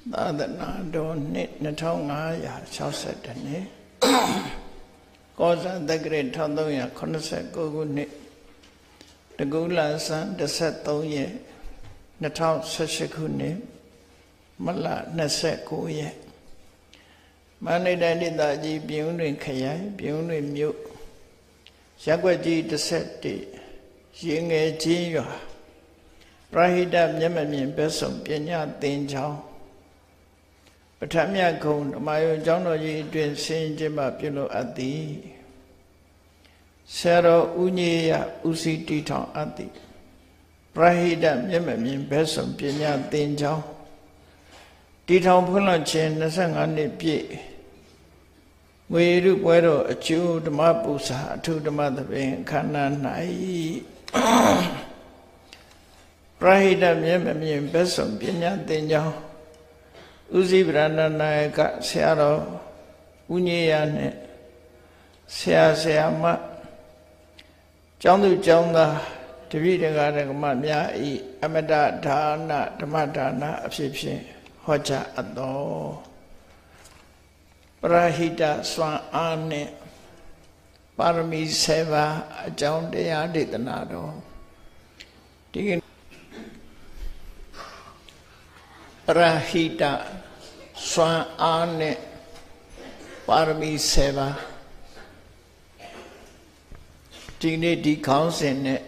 သာသနာတော်နှစ်2560နှစ်ကောဇာတက္ကရာ1389ခုနှစ်တကူလဆန်း13ရက်2018ခုနှစ်မလ29ရက်မန္တလေးတိုင်းဒေသကြီးပြည်ဦးလွင်ခရိုင်ပြည်ဦးလွင်မြို့ရပ်ကွက်ကြီး17ရေငယ်ကြီးရွာပရဟိတမျက်မမြင်ဘက်ဆုံးပညာသင်ကျောင်းပထမခုံဓမ္မယုံကျောင်းတော်ကြီးအတွင်ဆင်းကျင်းပပြုလုပ်အပ်သည်ဆရာတော်ဦးညေယဦးစီးတည်ထောင်အပ်သည်ပရဟိတမျက်မမြင်ဘက်ဆုံးပညာသင်ကျောင်းတည်ထောင်ဖွင့်လှစ်ခြင်း25နှစ်ပြည့်ငွေရုပွဲတော်အကျိုးဓမ္မပူဇာအထုဓမ္မသဘင်ခန္ဓာ၌ပရဟိတမျက်မမြင်ဘက်ဆုံးပညာသင်ကျောင်းဦးစီးဗရဏနာယကဆရာတော်ဦးညေယနဲ့ဆရာမကျောင်းသူကျောင်းသားတပည့်တရားဓမ္မများဤအမတဒါနဓမ္မဒါနအဖြစ်ဖြင့်ဟောကြားအပ်တော်ပရဟိတစွမ်းအားနှင့်ပါရမီ7ပါးအကြောင်းတရားဒေသနာတော်ဒီပရဟိတစွမ်းအားနဲ့ပါရမီ7ပါးဒီနေ့ဒီခေါင်းစဉ်နဲ့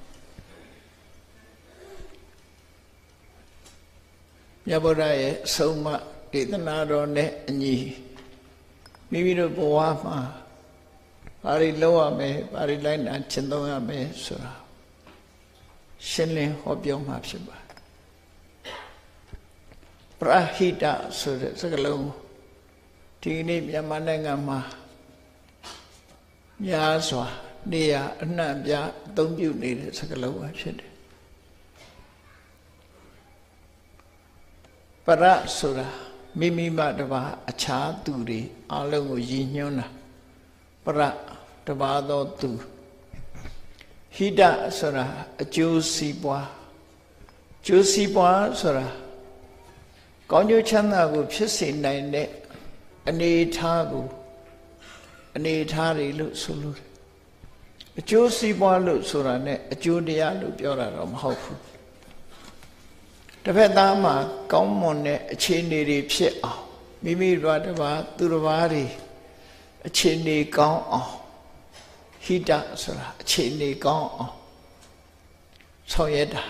မြတ်ဗုဒ္ဓရဲ့အဆုံးအမဒေသနာတော်နဲ့အညီမိမိတို့ဘဝမှာဘာတွေလုပ်ရမယ်ဘာတွေလိုက်နာကျင့်သုံးရမယ်ဆိုတာရှင်းလင်းဟောပြောမှာဖြစ်ပါတယ်ပရဟိတဆိုတဲ့စကားလုံးဒီနေ့မြန်မာနိုင်ငံမှာများစွာနေရာအနှံ့အပြားအသုံးပြုနေတဲ့စကားလုံးပဲဖြစ်တယ်ပရဆိုတာမိမိမှတပါအခြားသူတွေအလုံးကိုရည်ညွှန်းတာပရတပါသောသူဟိတဆိုတာအကျိုးစီးပွားကျိုးစီးပွားဆိုတာကောင်းကျိုးချမ်းသာကိုဖြစ်စေနိုင်တဲ့အနေအထားကိုအနေအထားတွေလို့ဆိုလို့အကျိုးစီးပွားလို့ဆိုတာနဲ့အကျိုးတရားလို့ပြောတာတော့မဟုတ်ဘူးတစ်ဖက်သားမှာကောင်းမွန်တဲ့အခြေအနေတွေဖြစ်အောင်မိမိတို့တစ်ပါးသူတစ်ပါးတွေအခြေအနေကောင်းအောင်ဟိတဆိုတာအခြေအနေကောင်းအောင်ဆောင်ရွက်တာ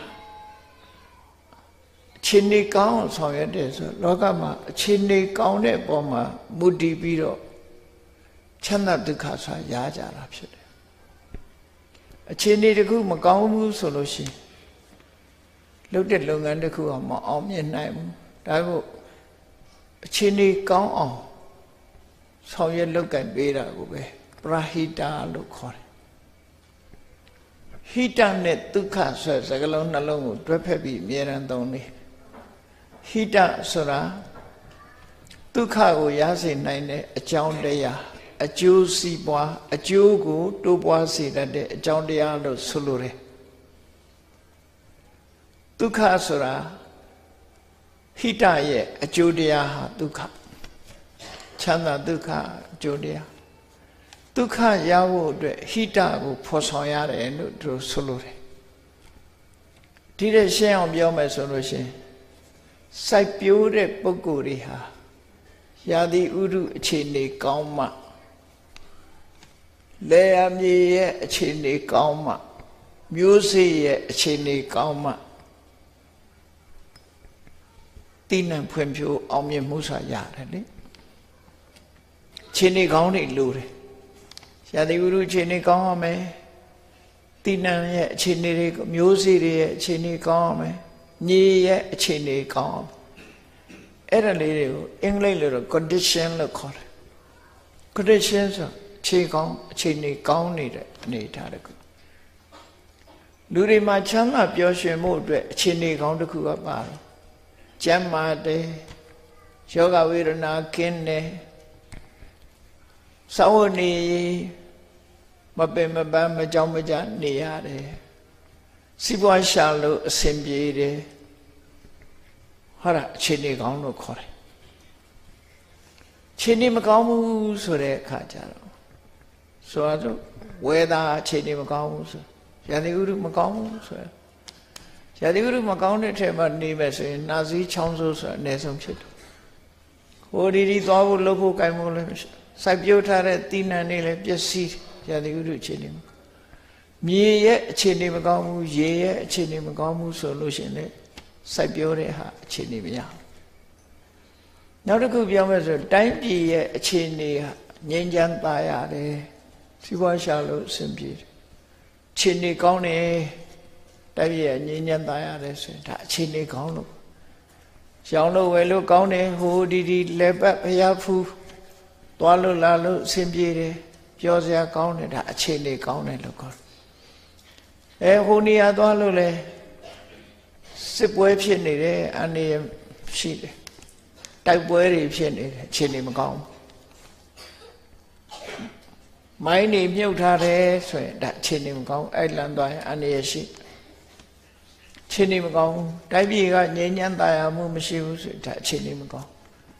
အခြေအနေကောင်းဆောင်ရွက်တယ်ဆိုလောကမှာအခြေအနေကောင်းတဲ့ပုံမှာမူတည်ပြီးတော့ချမ်းသာဒုက္ခဆိုတာရကြတာဖြစ်တယ်အခြေအနေတစ်ခုမကောင်းဘူးဆိုလို့ရှိရင်လုပ်တဲ့လုပ်ငန်းတစ်ခုအောင်မအောင်မြင်နိုင်ဘူးဒါကိုအခြေအနေကောင်းအောင်ဆောင်ရွက်လုပ်ကင်ပေးတာကိုပဲပရဟိတလို့ခေါ်တယ်ဟိတနဲ့ဒုက္ခဆိုတဲ့စကားလုံးနှလုံးကိုတွဲဖက်ပြီးအမြဲတမ်းသုံးနေဟိတဆိုတာဒုက္ခကိုရစေနိုင်တဲ့အကြောင်းတရားအကျိုးစီးပွားအကျိုးကိုတိုးပွားစေတတ်တဲ့အကြောင်းတရားလို့ဆိုလိုတယ်ဒုက္ခဆိုတာဟိတရဲ့အကျိုးတရားဟာဒုက္ခချမ်းသာဒုက္ခအကျိုးတရားဒုက္ခရဖို့အတွက်ဟိတကိုဖော်ဆောင်ရတယ်လို့သူဆိုလိုတယ်ဒီတဲ့ရှင်းအောင်ပြောမယ်ဆိုလို့ရှိရင်စိုက်ပျိုးတဲ့ပုဂ္ဂိုလ်တွေဟာရာသီဥတုအခြေအနေကောင်းမှလယ်ယာမြေရဲ့အခြေအနေကောင်းမှမျိုးစေ့ရဲ့အခြေအနေကောင်းမှတိနှံဖွံ့ဖြိုးအောင်မြင်မှုစာရတယ်လေအခြေအနေကောင်းတွေလိုတယ်ရာသီဥတုအခြေအနေကောင်းရမယ်တိနှံရဲ့အခြေအနေတွေမျိုးစေ့တွေရဲ့အခြေအနေကောင်းရမယ်မြေရဲ့အခြေအနေကောင်းအဲ့ဒါလေးတွေကိုအင်္ဂလိပ်လိုတော့ condition လို့ခေါ်တယ် condition ဆိုအခြေကောင်းအခြေအနေကောင်းနေတဲ့အနေအထားတခုလူတွေမှာချမ်းသာပျော်ရွှင်မှုအတွက်အခြေအနေကောင်းတစ်ခုကပါတယ်ကျမ်းမာတယ်ယောဂဝေဒနာကင်းတယ်သဝနေမပင်မပန်းမကြောက်မကြနေရတယ်စီးပွားရှာလို့အဆင်ပြေတယ်ဟ hara chini gong lo kore chini ma gong mu so de kha ja ro so ado weather chini ma gong mu so yadi uru ma gong mu so yadi uru ma gong de the ma ni me so yin na si chong so so ne song phit ho ri twa bu lo pho kai mo le sai pyo tha de tinan ni le pya si yadi uru chini maမြေရဲ့အခြေအနေမကောင်းဘူးရေရဲ့အခြေအနေမကောင်းဘူးဆိုလို့ရှင်လေစိုက်ပျိုးတဲ့ဟာအခြေအနေမရဘူးနောက်တစ်ခုပြောမယ်ဆိုတိုင်းပြည်ရဲ့အခြေအနေဟာငြိမ်းချမ်းသာရတယ်စီးပွားရှာလို့အဆင်ပြေတယ်အခြေအနေကောင်းတယ်တိုင်းပြည်ရဲ့ငြိမ်းချမ်းသာရတယ်ဆိုရင်ဒါအခြေအနေကောင်းလို့ရောင်းလို့ဝယ်လို့ကောင်းတယ်ဟိုဒီလက်ပတ်ဖျားဖူးသွားလို့လာလို့အဆင်ပြေတယ်ပြောစရာကောင်းတယ်ဒါအခြေအနေကောင်းတယ်လို့ခေါ်ဟိုနေရာသွားလို့လဲစစ်ပွဲဖြစ်နေတယ်အနေရှိတယ်တိုက်ပွဲတွေဖြစ်နေတယ်အခြေအနေမကောင်းမိုင်းနေမြုပ်ထားတယ်ဆိုရင်ဒါအခြေအနေမကောင်းအဲ့လမ်းသွားရင်အနေရှိအခြေအနေမကောင်းတိုက်ပြည်ကငြိမ်းချမ်းသာယာမှုမရှိဘူးဆိုဒါအခြေအနေမကောင်း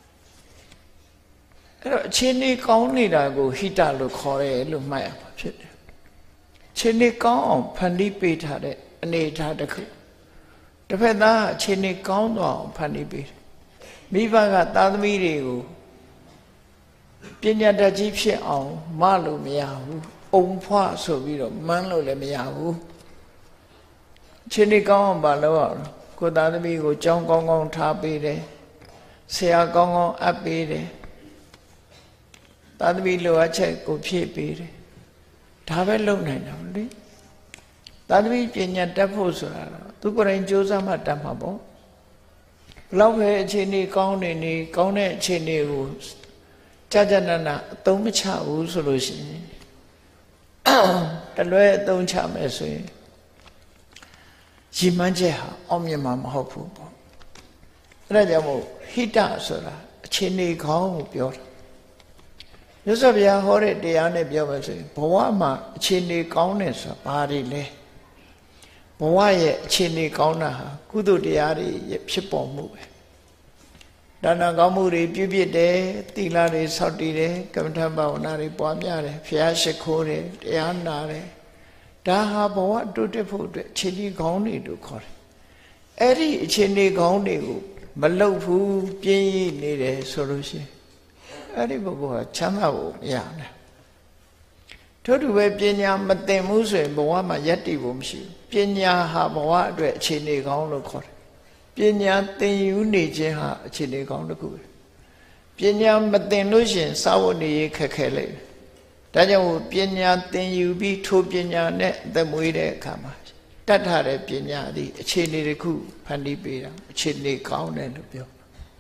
အဲ့တော့အခြေအနေကောင်းနေတာကိုဟိတလို့ခေါ်တယ်လို့မှတ်ရမှာဖြစ်တယ်အခြေအနေကောင်းအောင်ဖန်တီးပေးထားတဲ့အနေအထားတစ်ခုတစ်ဖက်သားအခြေအနေကောင်းသွားအောင်ဖန်တီးပေးတယ်မိဘကသားသမီးတွေကိုပညာတတ်ကြီးဖြစ်အောင်မလို့မရဘူးအုံဖွားဆိုပြီးတော့မန်းလို့လည်းမရဘူးအခြေအနေကောင်းအောင်မလုပ်အောင်ကိုသားသမီးကိုကြောင်းကောင်းကောင်းထားပေးတယ်ဆရာကောင်းကောင်းအပ်ပေးတယ်သားသမီးလိုအပ်ချက်ကိုဖြည့်ပေးတယ်ဒါပဲလုပ်နိုင်တာလေသာသမီပညာတတ်ဖို့ဆိုတာသူကိုယ်တိုင်ကြိုးစားမှတတ်မှာပေါ့ဘလောက်ပဲအခြေအနေကောင်းနေကောင်းတဲ့အခြေအနေကိုကြာနာနာအသုံးမချဘူးဆိုလို့ရှိရင်တလွဲအသုံးချမယ်ဆိုရင်ရည်မှန်းချက်ဟာအောင်မြင်မှာမဟုတ်ဘူးပေါ့အဲ့ဒါကြောင့်မို့ဟိတဆိုတာအခြေအနေကောင်းကိုပြောတာမြတ်စွာဘုရားဟောတဲ့တရားနဲ့ပြောမယ်ဆိုရင်ဘဝမှာအခြေအနေကောင်းတယ်ဆိုတာဘာတွေလဲဘဝရဲ့အခြေအနေကောင်းတာဟာကုသိုလ်တရားတွေဖြစ်ပေါ်မှုပဲဒါနကောင်းမှုတွေပြုပြတယ်သီလတွေဆောက်တည်တယ်ကမ္မထဘာဝနာတွေပွားများတယ်ဘုရားရှိခိုးတယ်တရားနာတယ်ဒါဟာဘဝတိုးတက်ဖို့အတွက်အခြေအနေကောင်းတွေလို့ခေါ်တယ်အဲ့ဒီအခြေအနေကောင်းတွေကိုမလုပ်ဘူးပြင်းရနေတယ်ဆိုလို့ရှိရင်အဲ့ဒီပုဂ္ဂိုလ်ဟာချမ်းသာဖို့မရဘူးထို့တူပဲပညာမသင်မှုဆိုရင်ဘဝမှာယက်တည်ဖို့မရှိဘူးပညာဟာဘဝအတွက်အခြေအနေကောင်းလို့ခေါ်တယ်ပညာသင်ယူနေခြင်းဟာအခြေအနေကောင်းတစ်ခုပဲပညာမသင်လို့ရှိရင်စာဝတ်နေရေးခက်ခဲလိမ့်မယ်ဒါကြောင့်ပညာသင်ယူပြီးထိုပညာနဲ့အသက်မွေးတဲ့အခါမှာတတ်ထားတဲ့ပညာသည်အခြေအနေတစ်ခုဖန်တီးပေးတာအခြေအနေကောင်းတယ်လို့ပြော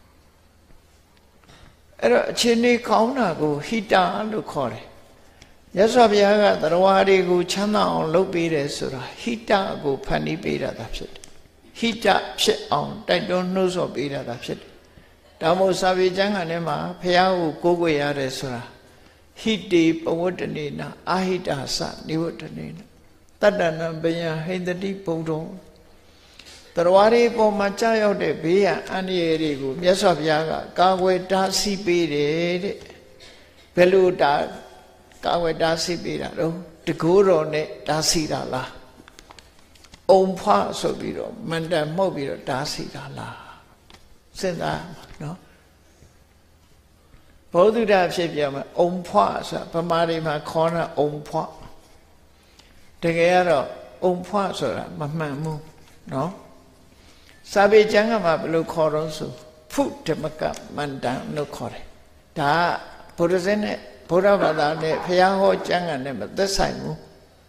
အဲ့တော့အခြေအနေကောင်းတာကိုဟိတလို့ခေါ်တယ်မြတ်စွာဘုရားကတရားတွေကိုချမ်းသာအောင်လုပ်ပေးတယ်ဆိုတာဟိတကိုဖန်တီးပေးတာသာဖြစ်တယ်ဟိတဖြစ်အောင်တိုက်တွန်းနှိုးဆော်ပေးတာသာဖြစ်တယ်ဒါမို့စာပေကျမ်းဂန်ထဲမှာဘုရားကိုကိုးကွယ်ရတယ်ဆိုတာဟိတေပဝတ္တနေနအာဟိတသနိဝတ္တနေနတတ္တနံဘယံဟိန္တတိဘုံတော်တရားတွေပေါ်မှာကြာရောက်တဲ့ဘေးရန်အန္တရာယ်တွေကိုမြတ်စွာဘုရားကကာကွယ်တားဆီးပေးတယ်တဲ့ဘယ်လိုကာကွယ်တားဆီးပေးတာတော့တကိုးတော်နဲ့တားဆီးတာလားအုံဖွားဆိုပြီးတော့မန္တန်မှုတ်ပြီးတော့တားဆီးတာလားစဉ်းစားနော်ဘောဓုဒဖြစ်ပြမယ်အုံဖွားဆိုတာဗမာတွေမှာခေါ်တာအုံဖွားတကယ်ကတော့အုံဖွားဆိုတာမမှန်ဘူးနော်စာပေကျမ်းကမှာဘယ်လိုခေါ်တော့ဆိုဖုဓမ္မကမန္တန်လို့ခေါ်တယ်ဒါကဘုရားရှင်နဲ့ဘုရားဘာသာနဲ့ဘုရားဟောကျမ်းဂန်နဲ့မသက်ဆိုင်ဘူး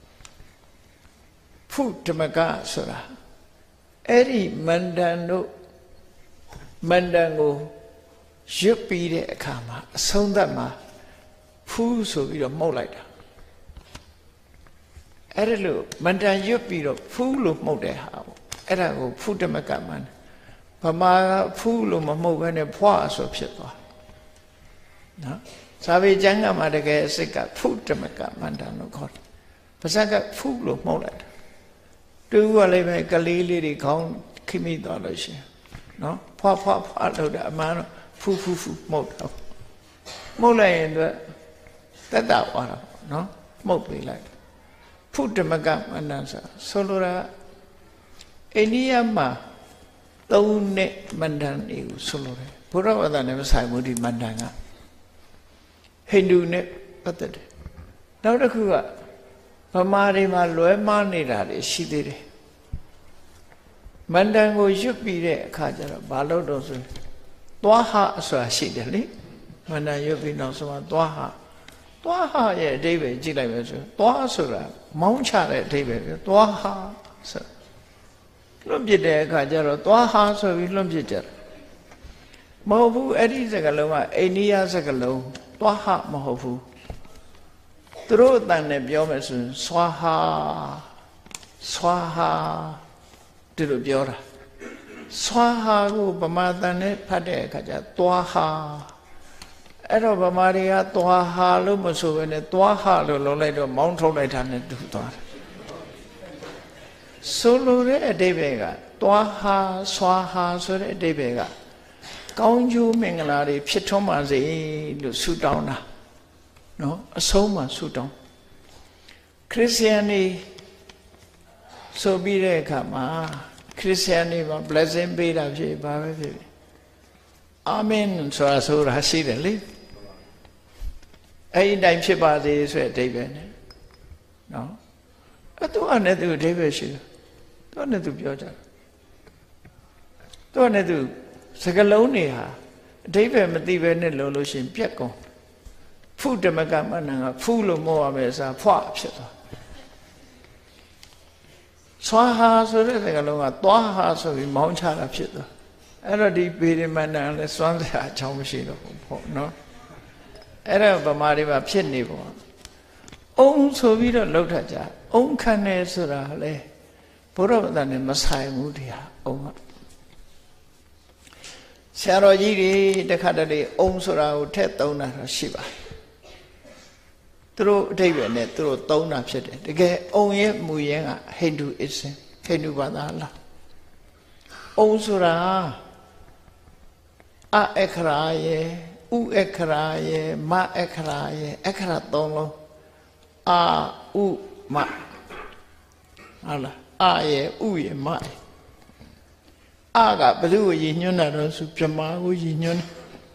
ဖုဓမ္မကဆိုတာအဲ့ဒီမန္တန်တို့မန္တန်ကိုရွတ်ပြီးတဲ့အခါမှာအဆုံးသတ်မှာဖူးဆိုပြီးတော့မှုတ်လိုက်တာအဲ့ဒါလို့မန္တန်ရွတ်ပြီးတော့ဖူးလို့မှုတ်တဲ့ဟာပေါ့အဲ့ဒါကိုဖုဓမ္မကမန္တဗမာကဖူးလို့မမှုတ်ဘဲနဲ့ဖွာဆိုဖြစ်သွားနော်စာပေကျမ်းကမှာတကယ်အစစ်ကဖုဓမ္မကမန္တလို့ခေါ်တယ်ပါဇက်ကဖုလို့မှုတ်လိုက်တာတူကလည်းပဲကလေးလေးတွေခေါင်းခိမိသွားလို့ရှိရင်နော်ဖွာဖွာဖွာလို့တဲ့အမှန်တော့ဖူးဖူးဖူးမှုတ်တော့မှုတ်လိုက်ရင်တော့တက်တာသွားတာနော်မှုတ်ပေးလိုက်ဖုဓမ္မကမန္တန်ဆိုလိုတာအိန္ဒိယမှာ3 နှစ်မန္တန်နေကိုဆိုလိုတယ်ဘုရားဘာသာနဲ့မဆိုင်ဘူးဒီမန္တန်ကဟိန္ဒူနဲ့ပတ်သက်တယ်နောက်တစ်ခုကဗမာတွေမှာလွဲမှားနေတာတွေရှိသေးတယ်မန္တန်ကိုရွတ်ပြီးတဲ့အခါကျတော့ဘာလို့တော့ဆိုသွားဟဆိုတာရှိတယ်လေမန္တန်ရွတ်ပြီးနောက်ဆုံးမှာသွားဟရဲ့အဓိပ္ပာယ်ကြည့်လိုက်မယ်ဆိုသွားဆိုတာမောင်းချတဲ့အဓိပ္ပာယ်ပဲသွားဟဆိုလွတ်ပြစ်တဲ့အခါကျတော့သွားဟဆိုပြီးလွတ်ပြစ်ကြတယ်မဟုတ်ဘူးအဲ့ဒီစကားလုံးကအိန္ဒိယစကားလုံးသွားဟမဟုတ်ဘူးသူတို့အတန်နဲ့ပြောမယ်ဆိုရင်ဆွာဟာဒီလိုပြောတာဆွာဟာကိုဗမာတန်နဲ့ဖတ်တဲ့အခါကျသွားဟာအဲ့တော့ဗမာတွေကသွားဟာလို့မဆိုဘဲနဲ့သွားဟာလို့လုံးလိုက်တော့မောင်းထုတ်လိုက်တာနဲ့တူသွားတယ်ဆိုလိုတဲ့အဓိပ္ပာယ်ကသွားဟာဆွာဟာဆိုတဲ့အဓိပ္ပာယ်ကကောင်းကျိုးမင်္ဂလာတွေဖြစ်ထွန်းပါစေလို့ဆုတောင်းတာနော်အဆုံးမှာဆုတောင်းခရစ်ယာန်တွေဆိုပြီးတဲ့အခါမှာခရစ်ယာန်တွေမှာ blessing ပေးတာဖြစ်ဘာပဲဖြစ်အာမင်ဆိုတာရှိတယ်လေအဲ့ဒီတိုင်းဖြစ်ပါစေဆိုတဲ့အဓိပ္ပာယ်နဲ့နော်အဲ့သူအနေနဲ့သူအဓိပ္ပာယ်ရှိတယ်သူနဲ့သူပြောကြတယ်သူနဲ့သူစကလုံးတွေဟာအဓိပ္ပာယ်မသိဘဲနဲ့လုံးလို့ရှိရင်ပြက်ကုန်ဖုဓမ္မကမနံကဖူးလို့မောရမယ်ဆိုတာဖွာဖြစ်သွားဆွာဟာဆိုတဲ့စကားလုံးကသွားဟာဆိုပြီးမောင်းချတာဖြစ်သွားအဲ့တော့ဒီပေရမဏံလည်းစွမ်းစရာအကြောင်းမရှိတော့ဘူးပေါ့နော်အဲ့ဒါဗမာတွေမှာဖြစ်နေပေါ့အုံဆိုပြီးတော့လှုပ်ထကြအုံခံနေဆိုတာလေဘုရားဘာသာနဲ့မဆိုင်ဘူးတရားအုံကဆရာတော်ကြီးတွေတခါတလေအုံဆိုတာကိုထည့်သုံးတာရှိပါသူတို့အဓိပ္ပာယ်နဲ့သူတို့သုံးတာဖြစ်တယ်တကယ်အုံရဲ့မူရင်းကဟိန္ဒူအစ္စင်ဟိန္ဒူဘာသာလားအုံဆိုတာအခရာယေဥအခရာယေမအခရာယေအခရာ3လုံးဥမဟုတ်လားယေဥယေမကဘယ်သူကိုရည်ညွှန်းတာတော့ဆိုပြမကိုရည်ညွှန်း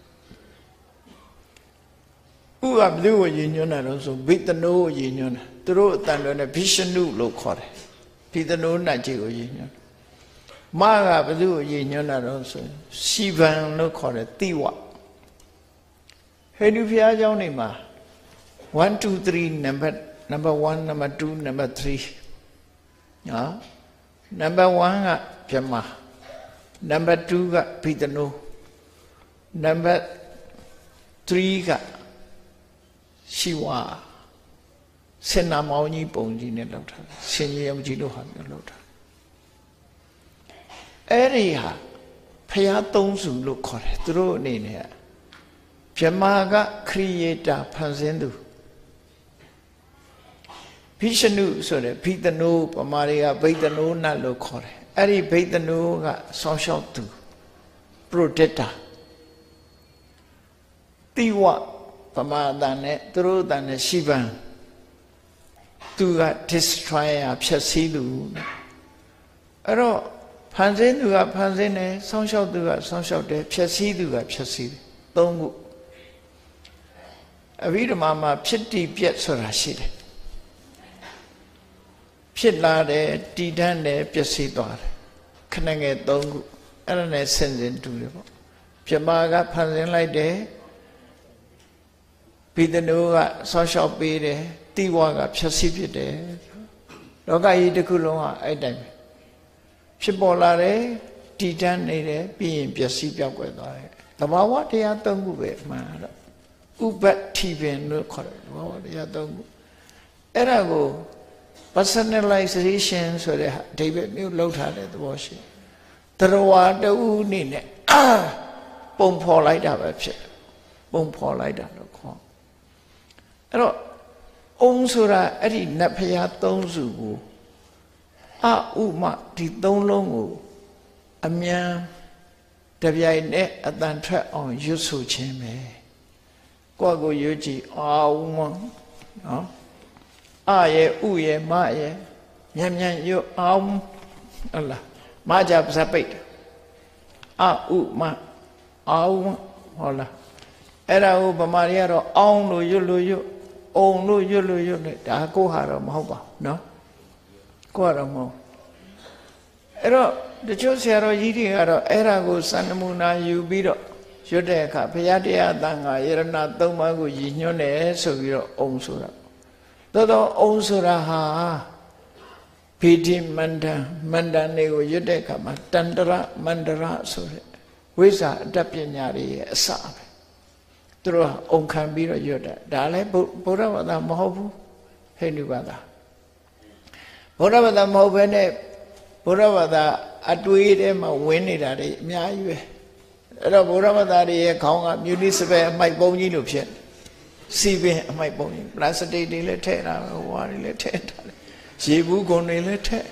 ဥကဘယ်သူကိုရည်ညွှန်းတာတော့ဆိုဘိတနိုးကိုရည်ညွှန်းတာသူတို့အတန်တော်နဲ့ဘိရှနုလို့ခေါ်တယ်ဘိတနိုးနတ်ကြီးကိုရည်ညွှန်းမကဘယ်သူကိုရည်ညွှန်းတာတော့ဆိုရှီဗန်လို့ခေါ်တယ်တိဝဟိန္ဒူဘုရားကျောင်းတွေမှာ1 2 3 number 1 number 2 number 3နော် number 1ကပြမnumber 2ကဘိတနိုး number 3ကရှိဝါစင်နာမောင်ကြီးပုံကြီးနဲ့လောက်ထားရှင်ကြီးအောင်ကြီးလို့ဟာမျိုးလောက်ထားအဲ့ဒီဟာဖျားသုံးစုလို့ခေါ်တယ်သူတို့အနေနဲ့ဗြဟ္မာကခရီယေတာဖန်ဆင်းသူဘိရှနုဆိုတဲ့ဘိတနိုးပမာတွေကဘိတနိုးနတ်လို့ခေါ်တယ်အဲ့ဒီဘိတနိုးကဆောင်းလျှောက်သူ protector တိဝပမာတန်နဲ့သူတို့တန်နဲ့ရှိပန်သူက destroyer ဖြည့်ဆည်းသူအဲ့တော့ဖန်ဆင်းသူကဖန်ဆင်းတယ်ဆောင်းလျှောက်သူကဆောင်းလျှောက်တယ်ဖြည့်ဆည်းသူကဖြည့်ဆည်းတယ်သုံးခုအဘိဓမ္မာမှာဖြစ်တည်ပြက်ဆိုတာရှိတယ်ဖြစ်လာတယ်တည်တတ်တယ်ပျက်စီးသွားတယ်ခဏငယ်သုံးခုအဲ့ဒါနဲ့ဆင်စင်တူတယ်ပေါ့ပြမကဖန်ဆင်းလိုက်တယ်ဘိတနိုးကဆောင်းလျှောက်ပေးတယ်တိဝါကဖြည့်ဆည်းဖြစ်တယ်လောကကြီးတစ်ခုလုံးကအဲ့တိုင်းပဲဖြစ်ပေါ်လာတယ်တည်တတ်နေတယ်ပြီးရင်ပျက်စီးပြောက်ကွယ်သွားတယ်သဘာဝတရားသုံးခုပဲမှန်တော့ဥပ္ပတိပင်လို့ခေါ်တယ်သဘာဝတရားသုံးခုအဲ့ဒါကို personalization ဆိုတဲ့အဓိပ္ပာယ်မျိုးလောက်ထားတဲ့သဘောရှိတယ်တရဝတူနေနဲ့ပုံဖော်လိုက်တာပဲဖြစ်ပုံဖော်လိုက်တာလို့ခေါ်အဲ့တော့အုံဆိုတာအဲ့ဒီနတ်ဖျားသုံးစုကိုဥမဒီသုံးလုံးကိုအမြန်တပြိုင်နဲ့အတန်ထွက်အောင်ရွတ်ဆိုခြင်းပဲကိုယ့်ကိုရွတ်ကြည့်အောင်နော်အရဲ့ဥရဲ့မရဲ့မြန်မြန်ရွတ်အောင်ဟုတ်လားမကြပါစပိတ်အဥမအောင်ဟုတ်လားအဲ့ဒါကိုဗမာတွေကတော့အောင်လို့ရွတ်လို့ရွတ်အောင်လို့ရွတ်လို့ရွတ်နဲ့ဒါကိုဟာတော့မဟုတ်ပါဘူးနော်ကိုကတော့မဟုတ်အဲ့တော့တချို့ဆရာတော်ကြီးတွေကတော့အဲ့ဒါကိုစံနမူနာယူပြီးတော့ရွတ်တဲ့အခါဘုရားတရားသံဃာယရဏသုံးပါးကိုရည်ညွှန်းတယ်ဆိုပြီးတော့အောင်ဆိုတာတော့အောင်ဆိုတာဟာဗေဒိမန္တန်တွေကိုရွတ်တဲ့အခါမှာတန္တရမန္တရဆိုတဲ့ဝိဇ္ဇာအတတ်ပညာတွေရဲ့အစပဲသူတို့အုံခံပြီးတော့ရွတ်တာဒါလည်းဗုဒ္ဓဘာသာမဟုတ်ဘူးဟိန္ဒူဘာသာဗုဒ္ဓဘာသာမဟုတ်ဘဲနဲ့ဗုဒ္ဓဘာသာအတွေးထဲမှာဝင်နေတာတွေအများကြီးပဲအဲ့တော့ဗုဒ္ဓဘာသာတွေရဲ့ခေါင်းကမြူနီစပယ်အမိုက်ပုံးကြီးလို့ဖြစ်စီပင်အမိုက်ပုံးကြီးပလတ်စတစ်တွေလည်းထည့်တာပဲဝါတွေလည်းထည့်တာရေဘူးကုန်တွေလည်းထည့်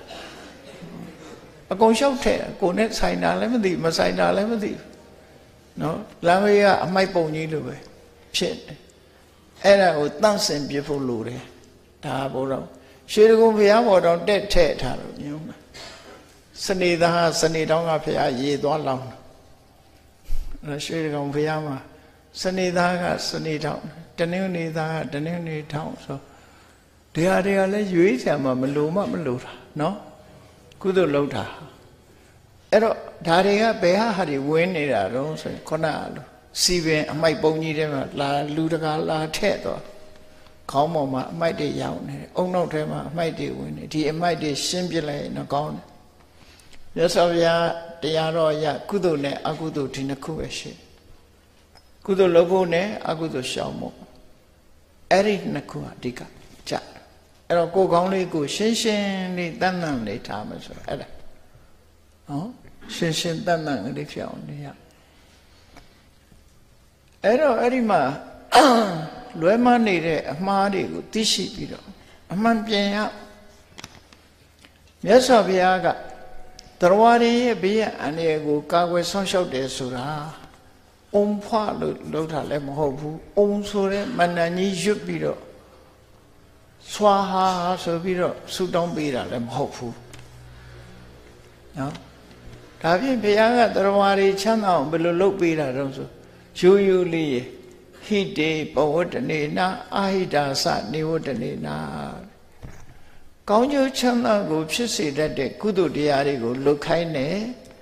အကုန်ရှောက်ထည့်ကိုနဲ့ဆိုင်တာလည်းမသိမဆိုင်တာလည်းမသိနော်လမ်းဘေးကအမိုက်ပုံကြီးလိုပဲဖြစ်တယ်အဲ့ဒါကိုတန့်စင်ပြဖို့လိုတယ်ဒါဘုရားရွှေတကုံဘုရားပေါ်တော်တက်ထည့်ထားလို့ညုံတာစနေသားစနေတောင်းကဘုရားရေသွားလောင်းတာရွှေတကုံဘုရားမှာစနေသားကစနေတောင်းတနင်္ဂနွေသားကတနင်္ဂနွေတောင်းဆိုတရားတွေကလည်းရွေးချယ်မှမလို့တာနော်ကုသိုလ်လုပ်တာအဲ့တော့ဒါတွေကဘယ်ဟာတွေဝင်းနေတာတော့ဆိုရင်ခုနလိုစီပင်အမိုက်ပုံကြီးထဲမှာလာလူတကာလာထည့်တော့ခေါင်းပေါ်မှာအမိုက်တွေရောင်းနေတယ်အုံနောက်ထဲမှာအမိုက်တွေဝင်နေဒီအမိုက်တွေရှင်းပြလိုက်ရင်တော့ကောင်းတယ်မြတ်စွာဘုရားတရားတော်ရကုသိုလ်နဲ့အကုသိုလ်ဒီနှစ်ခုပဲရှိကုသိုလ်လုပ်ဖို့နဲ့အကုသိုလ်ရှောင်ဖို့အဲ့ဒီနှစ်ခုအဓိကကြအဲ့တော့ကိုယ်ကောင်းလေးကိုရှင်းရှင်းလေးတန်တန်လေးထားမယ်ဆိုတော့အဲ့ဒါနော်ရှင်းရှင်းတန်တန်လေးဖြစ်အောင်နေရအဲ့တော့အဲ့ဒီမှာလွဲမနေတဲ့အမှားတွေကိုသိရှိပြီးတော့အမှန်ပြန်ရမြတ်စွာဘုရားကတရားရည်ရဲ့ဘေးရန်အန္တရာယ်ကိုကာကွယ်ဆောင်ရှောက်တယ်ဆိုတာအုံဖွားလို့လုပ်တာလည်းမဟုတ်ဘူးအုံဆိုတဲ့မန္တန်ကြီးရွတ်ပြီးတော့ဆွာဟာဆိုပြီးတော့ဆူတောင်းပေးတာလည်းမဟုတ်ဘူးနော်ဒါဖြင့်ဘုရားကတရားရည်ချမ်းသာအောင်ဘယ်လိုလုပ်ပေးတာတော့ဆိုရိုးရိုးလေးဟိတေပဝတ္တနေနာအာဟိတာသနေဝတ္တနေနာကောင်းကျိုးချမ်းသာကိုဖြစ်စေတတ်တဲ့ကုသိုလ်တရားတွေကိုလုပ်ခိုင်းတယ်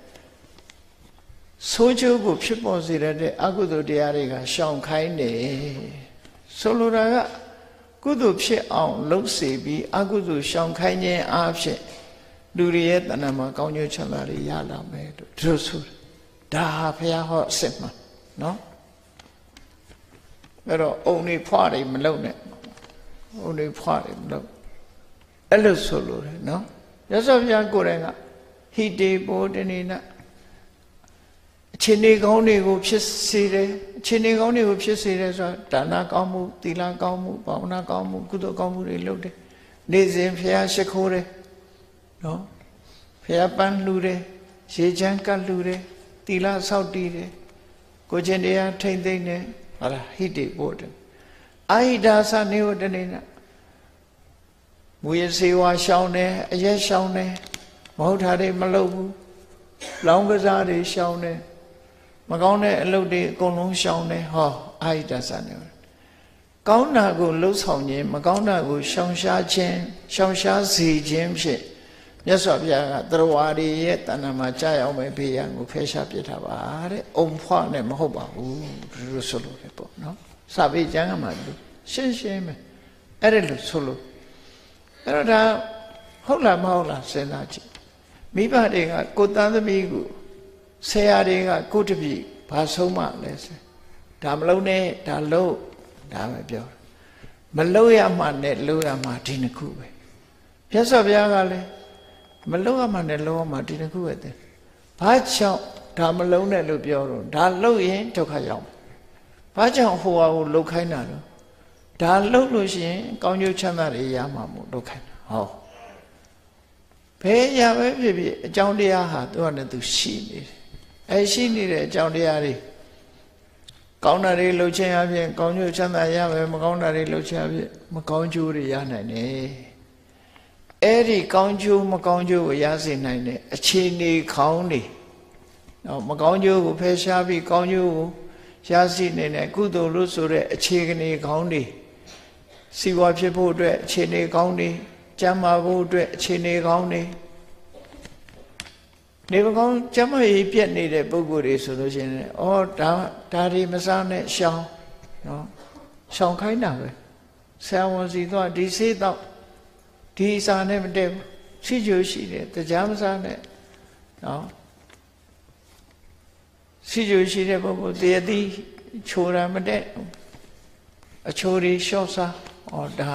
ဆိုးကျိုးကိုဖြစ်ပေါ်စေတတ်တဲ့အကုသိုလ်တရားတွေကရှောင်ခိုင်းတယ်ဆိုလိုတာကကုသိုလ်ဖြစ်အောင်လုပ်စေပြီးအကုသိုလ်ရှောင်ခိုင်းခြင်းအဖြစ်လူတွေရဲ့တဏ္ဍာမှာကောင်းကျိုးချမ်းသာတွေရလာမယ်လို့သူတို့ဆိုဒါဟာဘုရားဟောအစစ်မှန်နော်အဲ့တော့အုံတွေဖွားတွေမလုံနဲ့အုံတွေဖွားတွေမလုံအဲ့လိုဆိုလို့တယ်နော်ရသော်ဘုရားကိုယ်တိုင်ကဟိတေဘောတနေနအခြေအနေကောင်းတွေကိုဖြစ်စေတယ်အခြေအနေကောင်းတွေကိုဖြစ်စေတယ်ဆိုတာဒါနကောင်းမှုသီလကောင်းမှုဘာဝနာကောင်းမှုကုသိုလ်ကောင်းမှုတွေလုပ်တယ်နေ့စဉ်ဘုရားရှိခိုးတယ်နော်ဘုရားပန်းလှူတယ်ရေချမ်းကတ်လှူတယ်သီလဆောက်တည်တယ်ကိုချင်းတရားထိမ့်သိမ့်တယ်ဟာလားဟိတေဘောတအာဟိတာသနေဝတ္တနေနမူရစေဝါရှောင်းတယ်အရက်ရှောင်းတယ်မဟုတ်တာတွေမလုပ်ဘူးလောင်းကစားတွေရှောင်းတယ်မကောင်းတဲ့အလုပ်တွေအကုန်လုံးရှောင်တယ်ဟောအာဟိတသနေကောင်းတာကိုလှုပ်ဆောင်ခြင်းမကောင်းတာကိုရှောင်ရှားခြင်းရှောင်ရှားစေခြင်းဖြင့်မြတ်စွာဘုရားကတရားရည်ရဲ့တဏ္ဍာမှာကြာရောက်မဲ့ဘေးရန်ကိုဖယ်ရှားပြစ်ထားပါတဲ့အုံဖွားနဲ့မဟုတ်ပါဘူးလို့ဆိုလို့လေပေါ့နော်စာပေကျမ်းကမှရှင်းရှင်းပဲအဲ့ဒါလို့ဆိုလို့အဲ့တော့ဒါဟုတ်လားမဟုတ်လားစဉ်းစားကြည့်မိဘတွေကကိုယ်သားသမီးကိုဆရာတွေကကိုတပည့်ဘာဆုံးမလဲဆိုဒါမလုံးနဲ့ဒါလုံးဒါပဲပြောမလုံးရမှနဲ့လုံးရမှဒီနှစ်ခုပဲမြတ်စွာဘုရားကလည်းမလုံးရမှနဲ့လုံးရမှဒီနှစ်ခုပဲတဲ့ဘာကြောင့်ဒါမလုံးနဲ့လို့ပြောတော့ဒါလုံးရင်ဒုက္ခရောက်ဘာကြောင့်ဟိုဟာကိုလှုပ်ခိုင်းတာတော့ဒါလှုပ်လို့ရှိရင်ကောင်းကျိုးချမ်းသာတွေရမှာမို့လှုပ်ခိုင်းတာဟောဘယ်ရပဲဖြစ်ဖြစ်အကြောင်းတရားဟာသူကလည်းသူရှိနေတယ်ရှိနေတဲ့အကြောင်းတရားတွေကောင်းတာတွေလှုပ်ခြင်းအပြင်ကောင်းကျိုးချမ်းသာရမယ်မကောင်းတာတွေလှုပ်ခြင်းအပြင်မကောင်းကျိုးတွေရနိုင်တယ်အဲ့ဒီကောင်းကျိုးမကောင်းကျိုးကိုရစေနိုင်တဲ့အခြေအနေခေါင်းတွေနော်မကောင်းကျိုးကိုဖယ်ရှားပြီးကောင်းကျိုးကိုရရှိနေတဲ့ကုသိုလ်လို့ဆိုတဲ့အခြေအနေခေါင်းတွေစီဝါဖြစ်ဖို့အတွက်အခြေအနေခေါင်းတွေကျမ်းမာဖို့အတွက်အခြေအနေခေါင်းတွေနေမကောင်းကျမ်းမာရေးပြတ်နေတဲ့ပုဂ္ဂိုလ်တွေဆိုလို့ရှိရင်ဩဒါတွေမစားနဲ့ရှောင်နော်ရှောင်ခိုင်းတာပဲဆရာဝန်စီတော့ဒီဆေးတော့ဒီစာနဲ့မတည့်ဘူးရှိကျိုးရှိတယ်တရားမစားနဲ့နော်ရှိကျိုးရှိတဲ့ပုဂ္ဂိုလ်တရားတိချိုးတာမတည့်အချိုးတွေလျှော့စားဩဒါ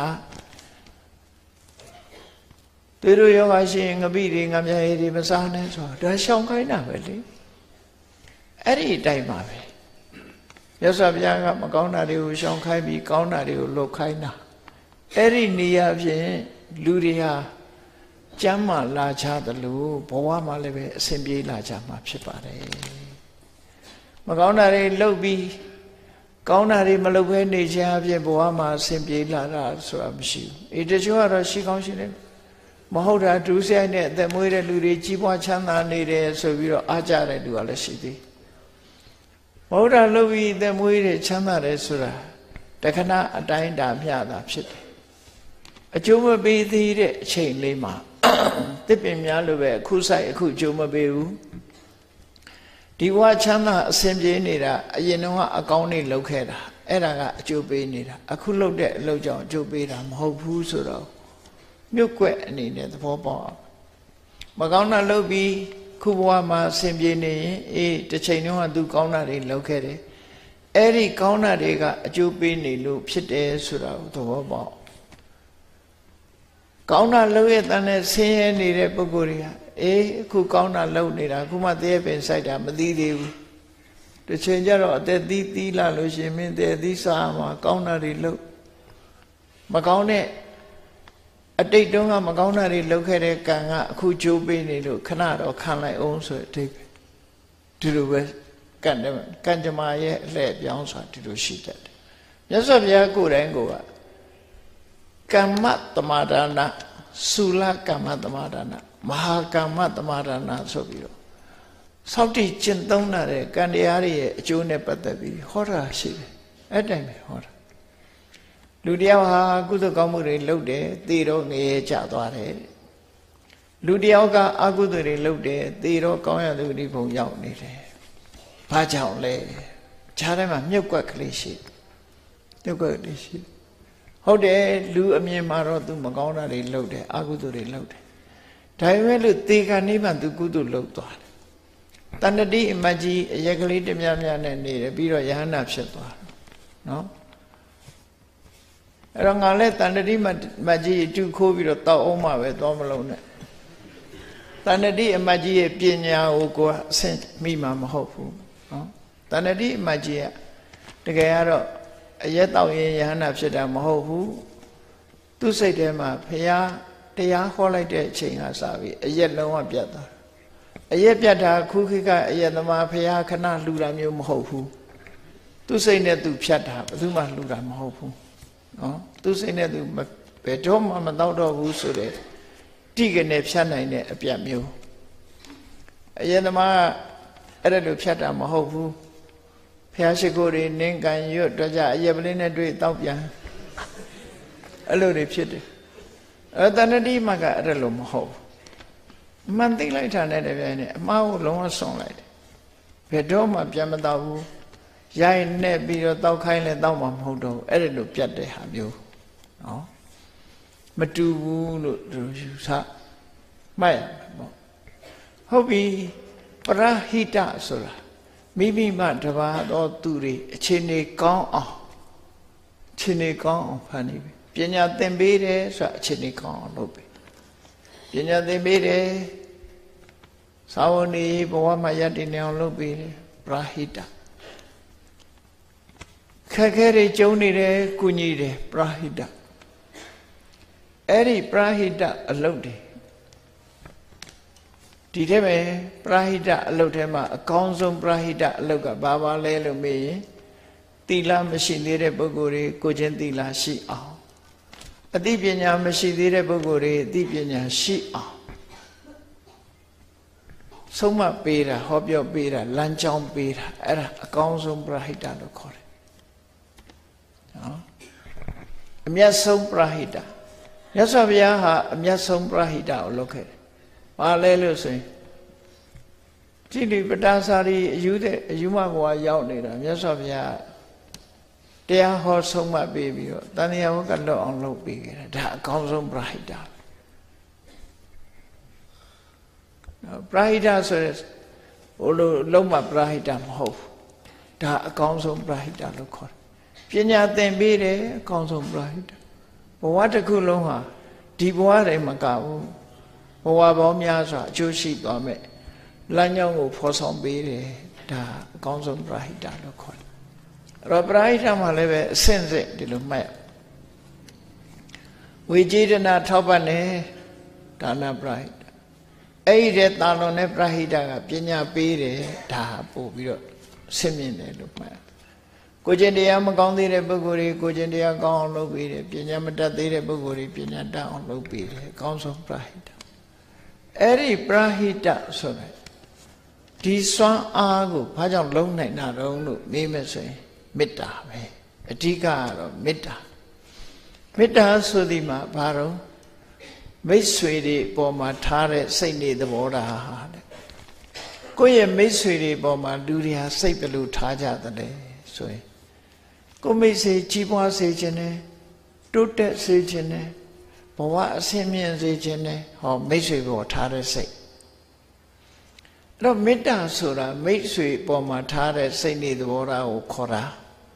သူတို့ယောဂရှိရင်ငပိတွေငမြရည်တွေမစားနဲ့ဆိုတော့ဒါရှောင်ခိုင်းတာပဲလေအဲ့ဒီအတိုင်းပါပဲမြတ်စွာဘုရားကမကောင်းတာတွေကိုရှောင်ခိုင်းပြီးကောင်းတာတွေကိုလုပ်ခိုင်းတာအဲ့ဒီနေရာဖြင့်လူတွေဟာကျမ်းမာလာကြသလိုဘဝမှာလည်းပဲအစဉ်ပြေးလာကြမှာဖြစ်ပါတယ်မကောင်းတာတွေလုပ်ပြီးကောင်းတာတွေမလုပ်ဘဲနေခြင်းအပြင်ဘဝမှာအစဉ်ပြေးလာတာဆိုတာမရှိဘူးတချို့ကတော့ရှိကောင်းရှိတယ်မဟုတ်တာဒုစရိုက်နဲ့အသက်မွေးတဲ့လူတွေကြီးပွားချမ်းသာနေတယ်ဆိုပြီးတော့အားကြတဲ့လူကလည်းရှိသေးမဟုတ်တာလုပ်ပြီးအသက်မွေးတဲ့ချမ်းသာတယ်ဆိုတာတခဏအတိုင်းတာမျှတာဖြစ်တယ်အကျိုးမပေးသေးတဲ့အချိန်လေးမှာတစ်ပင်များလိုပဲအခုဆိုင်အခုအကျိုးမပေးဘူးဒီဘဝချမ်းသာအစဉ်ပြေးနေတာအရင်ကအကောင်းနေလုပ်ခဲ့တာအဲ့ဒါကအကျိုးပေးနေတာအခုလုပ်တဲ့အလုပ်ကြောင့်အကျိုးပေးတာမဟုတ်ဘူးဆိုတော့မြုပ်ွက်အနေနဲ့သဘောပေါက်အောင်မကောင်းတာလုပ်ပြီးခုဘဝမှာအစဉ်ပြေနေရင်တစ်ချိန်တုန်းကသူကောင်းတာတွေလုပ်ခဲ့တယ်အဲ့ဒီကောင်းတာတွေကအကျိုးပေးနေလို့ဖြစ်တယ်ဆိုတာကိုသဘောပေါက်ကောင်းတာလုပ်ရတဲ့ဆင်းရဲနေတဲ့ပုဂ္ဂိုလ်တွေကအခုကောင်းတာလုပ်နေတာအခုမှတည်းပင်စိုက်တာမသိသေးဘူးတစ်ချိန်ကျတော့အသက်သီးလာလို့ရှိရင်မင်းတည်းသီးစားမှာကောင်းတာတွေလုပ်မကောင်းတဲ့အတိတ်တုန်းကမကောင်းတာတွေလုပ်ခဲ့တဲ့ကံကအခုကြိုးပေးနေလို့ခဏတော့ခံလိုက်အောင်ဆိုတဲ့အဓိပ္ပာယ်ဒီလိုပဲကံကြမ္မာရဲ့အလှည့်ပြောင်းဆိုတာဒီလိုရှိတတ်တယ်မြတ်စွာဘုရားကိုယ်တိုင်ကကမ္မတမာဒါနသုလကမ္မတမာဒါနမဟာကမ္မတမာဒါနဆိုပြီးတော့စောင့်တည်ကျင့်သုံးတဲ့ကံတရားတွေရဲ့အကျိုးနဲ့ပတ်သက်ပြီးဟောတာရှိတယ်အဲ့တိုင်းပဲဟောတာလူတယောက်ဟာကုသိုလ်ကောင်းမှုတွေလုပ်တယ်သေတော့ငရဲကျသွားတယ်လူတယောက်ကအကုသိုလ်တွေလုပ်တယ်သေတော့ကောင်းရသူဒီဘုံရောက်နေတယ်ဘာကြောင့်လဲခြားထဲမှာမြုပ်ကွက်ကလေးရှိမြုပ်ကွက်ကလေးရှိဟုတ်တယ်လူအမြင်မှာတော့သူမကောင်းတာတွေလုပ်တယ်အကုသိုလ်တွေလုပ်တယ်ဒါပေမဲ့လို့သေခါနိဗ္ဗာန်သူကုသိုလ်လုပ်သွားတယ်တဏ္ဍတိအမကြီးအရက်ကလေးတများများနဲ့နေတယ်ပြီးတော့ယဟန္တာဖြစ်သွားတယ်နော်အဲ့တော့ငါလည်းတဏ္ဍတိမကြီးအတူခိုးပြီးတော့တောက်အောင်မှပဲသွားမလုံးနဲ့တဏ္ဍတိအမကြီးရဲ့ပညာကိုကိုယ်အဆင့်မိမှာမဟုတ်ဘူးနော်တဏ္ဍတိအမကြီးကတကယ်ကတော့အရက်တောက်ရင်ယဟန္တာဖြစ်တာမဟုတ်ဘူးသူ့စိတ်ထဲမှာဘုရားတရားဟောလိုက်တဲ့အချိန်ကစပြီးအရက်လုံးဝပြတ်သွားအရက်ပြတ်တာခုခေတ်ကအရက်သမားဘုရားခဏလှူတာမျိုးမဟုတ်ဘူးသူ့စိတ်နဲ့သူဖြတ်တာဘယ်သူမှလှူတာမဟုတ်ဘူးနော်သူစိတ်နဲ့သူဘယ်တော့မှမတော့တော့ဘူးဆိုတဲ့တိကနေဖြတ်နိုင်တဲ့အပြတ်မျိုးအရင်သမားအဲ့ဒါလိုဖြတ်တာမဟုတ်ဘူးဖျားရှိခိုးတွေနင်းကန်ရွတ်တော့ကြအရက်ပလင်းနဲ့တွေ့တောက်ပြန်အဲ့လိုတွေဖြစ်တယ်အဲ့တဏှတိမကအဲ့ဒါလိုမဟုတ်မှန်သိလိုက်တာနဲ့တပြိုင်နက်အမှားကိုလုံးဝဆုံးလိုက်တယ်ဘယ်တော့မှပြန်မတော့ဘူးရိုက်နဲ့ပြီးတော့တောက်ခိုင်းလဲတောက်မှာမဟုတ်တော့အဲ့ဒါလိုပြတ်တဲ့ဟာမျိုးနော်မတူဘူးလို့သူယူဆမှတ်ရမှာပေါ့ဟုတ်ပြီပရဟိတဆိုတာမိမိမှတပါတော့သူတွေအခြေအနေကောင်းအောင်အခြေအနေကောင်းအောင်ဖန်နေပြီပညာသင်ပေးတယ်ဆိုတာအခြေအနေကောင်းအောင်လုပ်ပြီပညာသင်ပေးတယ်သာဝနေဘဝမှာယတ္တိနေအောင်လုပ်ပေးတယ်ပရဟိတခက်ခဲတွေကျုံနေတယ်ကုညီတယ်ပရဟိတအဲ့ဒီပရဟိတအလုပ်တွေဒီထဲမှာပရာဟိတအလုပ်ထဲမှာအကောင်းဆုံးပရာဟိတအလုပ်ကဘာပါလဲလို့မေးရင်သီလမရှိသေးတဲ့ပုဂ္ဂိုလ်တွေကိုချင်းသီလရှိအောင်အသိပညာမရှိသေးတဲ့ပုဂ္ဂိုလ်တွေအသိပညာရှိအောင်ဆုံးမပေးတာဟောပြောပေးတာလမ်းကြောင်းပေးတာအဲ့ဒါအကောင်းဆုံးပရာဟိတလို့ခေါ်တယ်နော်အမြတ်ဆုံးပရာဟိတမြတ်စွာဘုရားဟာအမြတ်ဆုံးပရာဟိတကိုလုပ်ခဲ့တယ်ဘာလဲလို့ဆိုရင်တိတိပတာစာရီအယူမဘဝရောက်နေတာမြတ်စွာဘုရားတရားဟောဆုံးမပေးပြီးတော့တဏှာဝကလွတ်အောင်လုပ်ပေးခဲ့တယ်ဒါအကောင်းဆုံးပရာဟိတပရာဟိတဆိုရဲဟိုလိုလုံးမပရာဟိတမဟုတ်ဒါအကောင်းဆုံးပရာဟိတလို့ခေါ်တယ်ပညာသင်ပေးတယ်အကောင်းဆုံးပရာဟိတဘဝတစ်ခုလုံးဟာဒီဘဝတည်းမကဘူးဘဝပေါင်းများစွာအကျိုးရှိသွားမယ်လမ်းကြောင်းကိုဖော်ဆောင်ပေးတယ်ဒါအကောင်းဆုံးပရာဟိတလို့ခေါ်တယ်အဲ့တော့ပရာဟိတမှာလည်းပဲအဆင့်ဆင့်ဒီလိုမှတ်ဝိကြည်ဒနာထောက်ပံ့တယ်ဒါနပရာဟိတအဲ့ဒီတဲ့တာလွန်တဲ့ပရာဟိတကပညာပေးတယ်ဒါပို့ပြီးတော့ဆင့်မြင့်တယ်လို့မှတ်ကိုကျင့်တရားမကောင်းသေးတဲ့ပုဂ္ဂိုလ်တွေကိုကျင့်တရားကောင်းအောင်လုပ်ပေးတယ်ပညာမတတ်သေးတဲ့ပုဂ္ဂိုလ်တွေပညာတတ်အောင်လုပ်ပေးတယ်အကောင်းဆုံးပရာဟိတအဲ့ဒီပရာဟိတဆိုတဲ့ဒီစွမ်းအားကိုဘာကြောင့်လုံးနိုင်တာတုံးလို့မေးမယ်ဆိုရင်မေတ္တာပဲအဓိကကတော့မေတ္တာမေတ္တာဆိုဒီမှာဘာတော့မိတ်ဆွေတွေပေါ်မှာထားတဲ့စိတ်နေသဘောထားဟာတဲ့ကိုယ့်ရဲ့မိတ်ဆွေတွေပေါ်မှာလူတွေဟာစိတ်ဘယ်လိုထားကြသလဲဆိုရင်ကိုမိတ်ဆွေကြီးပွားစေခြင်းနဲ့တိုးတက်စေခြင်းနဲ့ဘဝအဆင့်မြင့်စေခြင်းနဲ့ဟောမိတ်ဆွေပေါ်ထားတဲ့စိတ်အဲ့တော့မေတ္တာဆိုတာမိတ်ဆွေပေါ်မှာထားတဲ့စိတ်နေသဘောထားကိုခေါ်တာ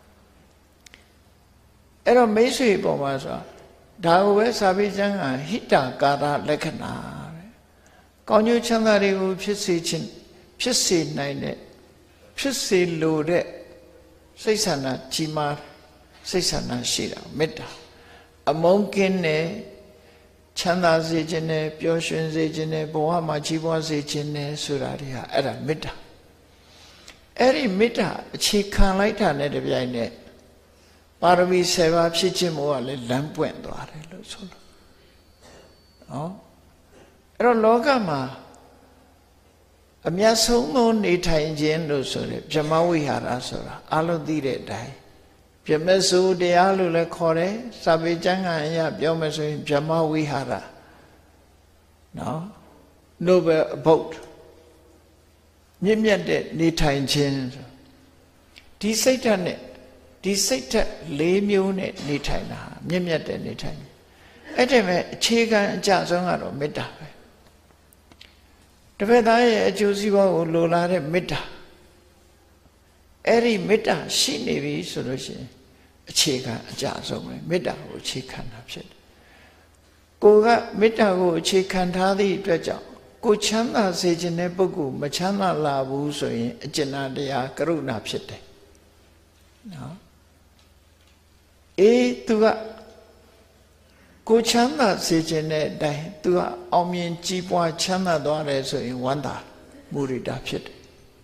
အဲ့တော့မိတ်ဆွေပေါ်မှာဆိုတာဒါကိုပဲစာပေကျမ်းကဟိတကာရလက္ခဏာတဲ့ကောင်းကျိုးချမ်းသာတွေကိုဖြစ်စေခြင်းဖြစ်စေနိုင်တဲ့ဖြစ်စေလိုတဲ့စိတ်ဆန္ဒကြီးမားစိတ်ဆန္ဒရှိတာမေတ္တာအမုန်းကင်းတဲ့ချမ်းသာစေခြင်းနဲ့ပျော်ရွှင်စေခြင်းနဲ့ဘဝမှာကြီးပွားစေခြင်းနဲ့ဆိုတာတွေဟာအဲ့ဒါမေတ္တာအဲ့ဒီမေတ္တာအခြေခံလိုက်တာနဲ့တပြိုင်နက်ပါရမီ7ပါးဖြစ်ခြင်းမို့ကလည်းလမ်းပွင့်သွားတယ်လို့ဆိုလို့နော်အဲ့တော့လောကမှာအမြတ်ဆုံးသောနေထိုင်ခြင်းလို့ဆိုတဲ့ဗြဟ္မဝိဟာရဆိုတာအလုံးသိတဲ့အတိုင်းဗြဟ္မစုတရားလို့လည်းခေါ်တယ်စာပေကျမ်းဂန်အရပြောမယ်ဆိုရင်ဗြဟ္မဝိဟာရနော် noble abode မြင့်မြတ်တဲ့နေထိုင်ခြင်းဒီစိတ်ဓာတ်နဲ့ဒီစိတ်ဓာတ်၄မျိုးနဲ့နေထိုင်တာမြင့်မြတ်တဲ့နေထိုင်အဲ့ဒါမဲ့အခြေခံအကျဆုံးကတော့မေတ္တာပဲတစ်ဖက်သားရဲ့အကျိုးစီးပွားကိုလိုလားတဲ့မေတ္တာအဲ့ဒီမေတ္တာရှိနေပြီဆိုလို့ရှိရင်အခြေခံအကျဆုံးပဲမေတ္တာကိုအခြေခံတာဖြစ်တယ်ကိုကမေတ္တာကိုအခြေခံထားသည့်အတွက်ကြောင့်ကိုချမ်းသာစေခြင်းတဲ့ပုဂ္ဂိုလ်မချမ်းသာလာဘူးဆိုရင်အကျဉ်းတရားကရုဏာဖြစ်တယ်နော်သူကကိုချမ်းသာစေခြင်းတဲ့အတိုင်းသူကအောင်မြင်ကြီးပွားချမ်းသာသွားတယ်ဆိုရင်ဝမ်းသာမုရိဒာဖြစ်တယ်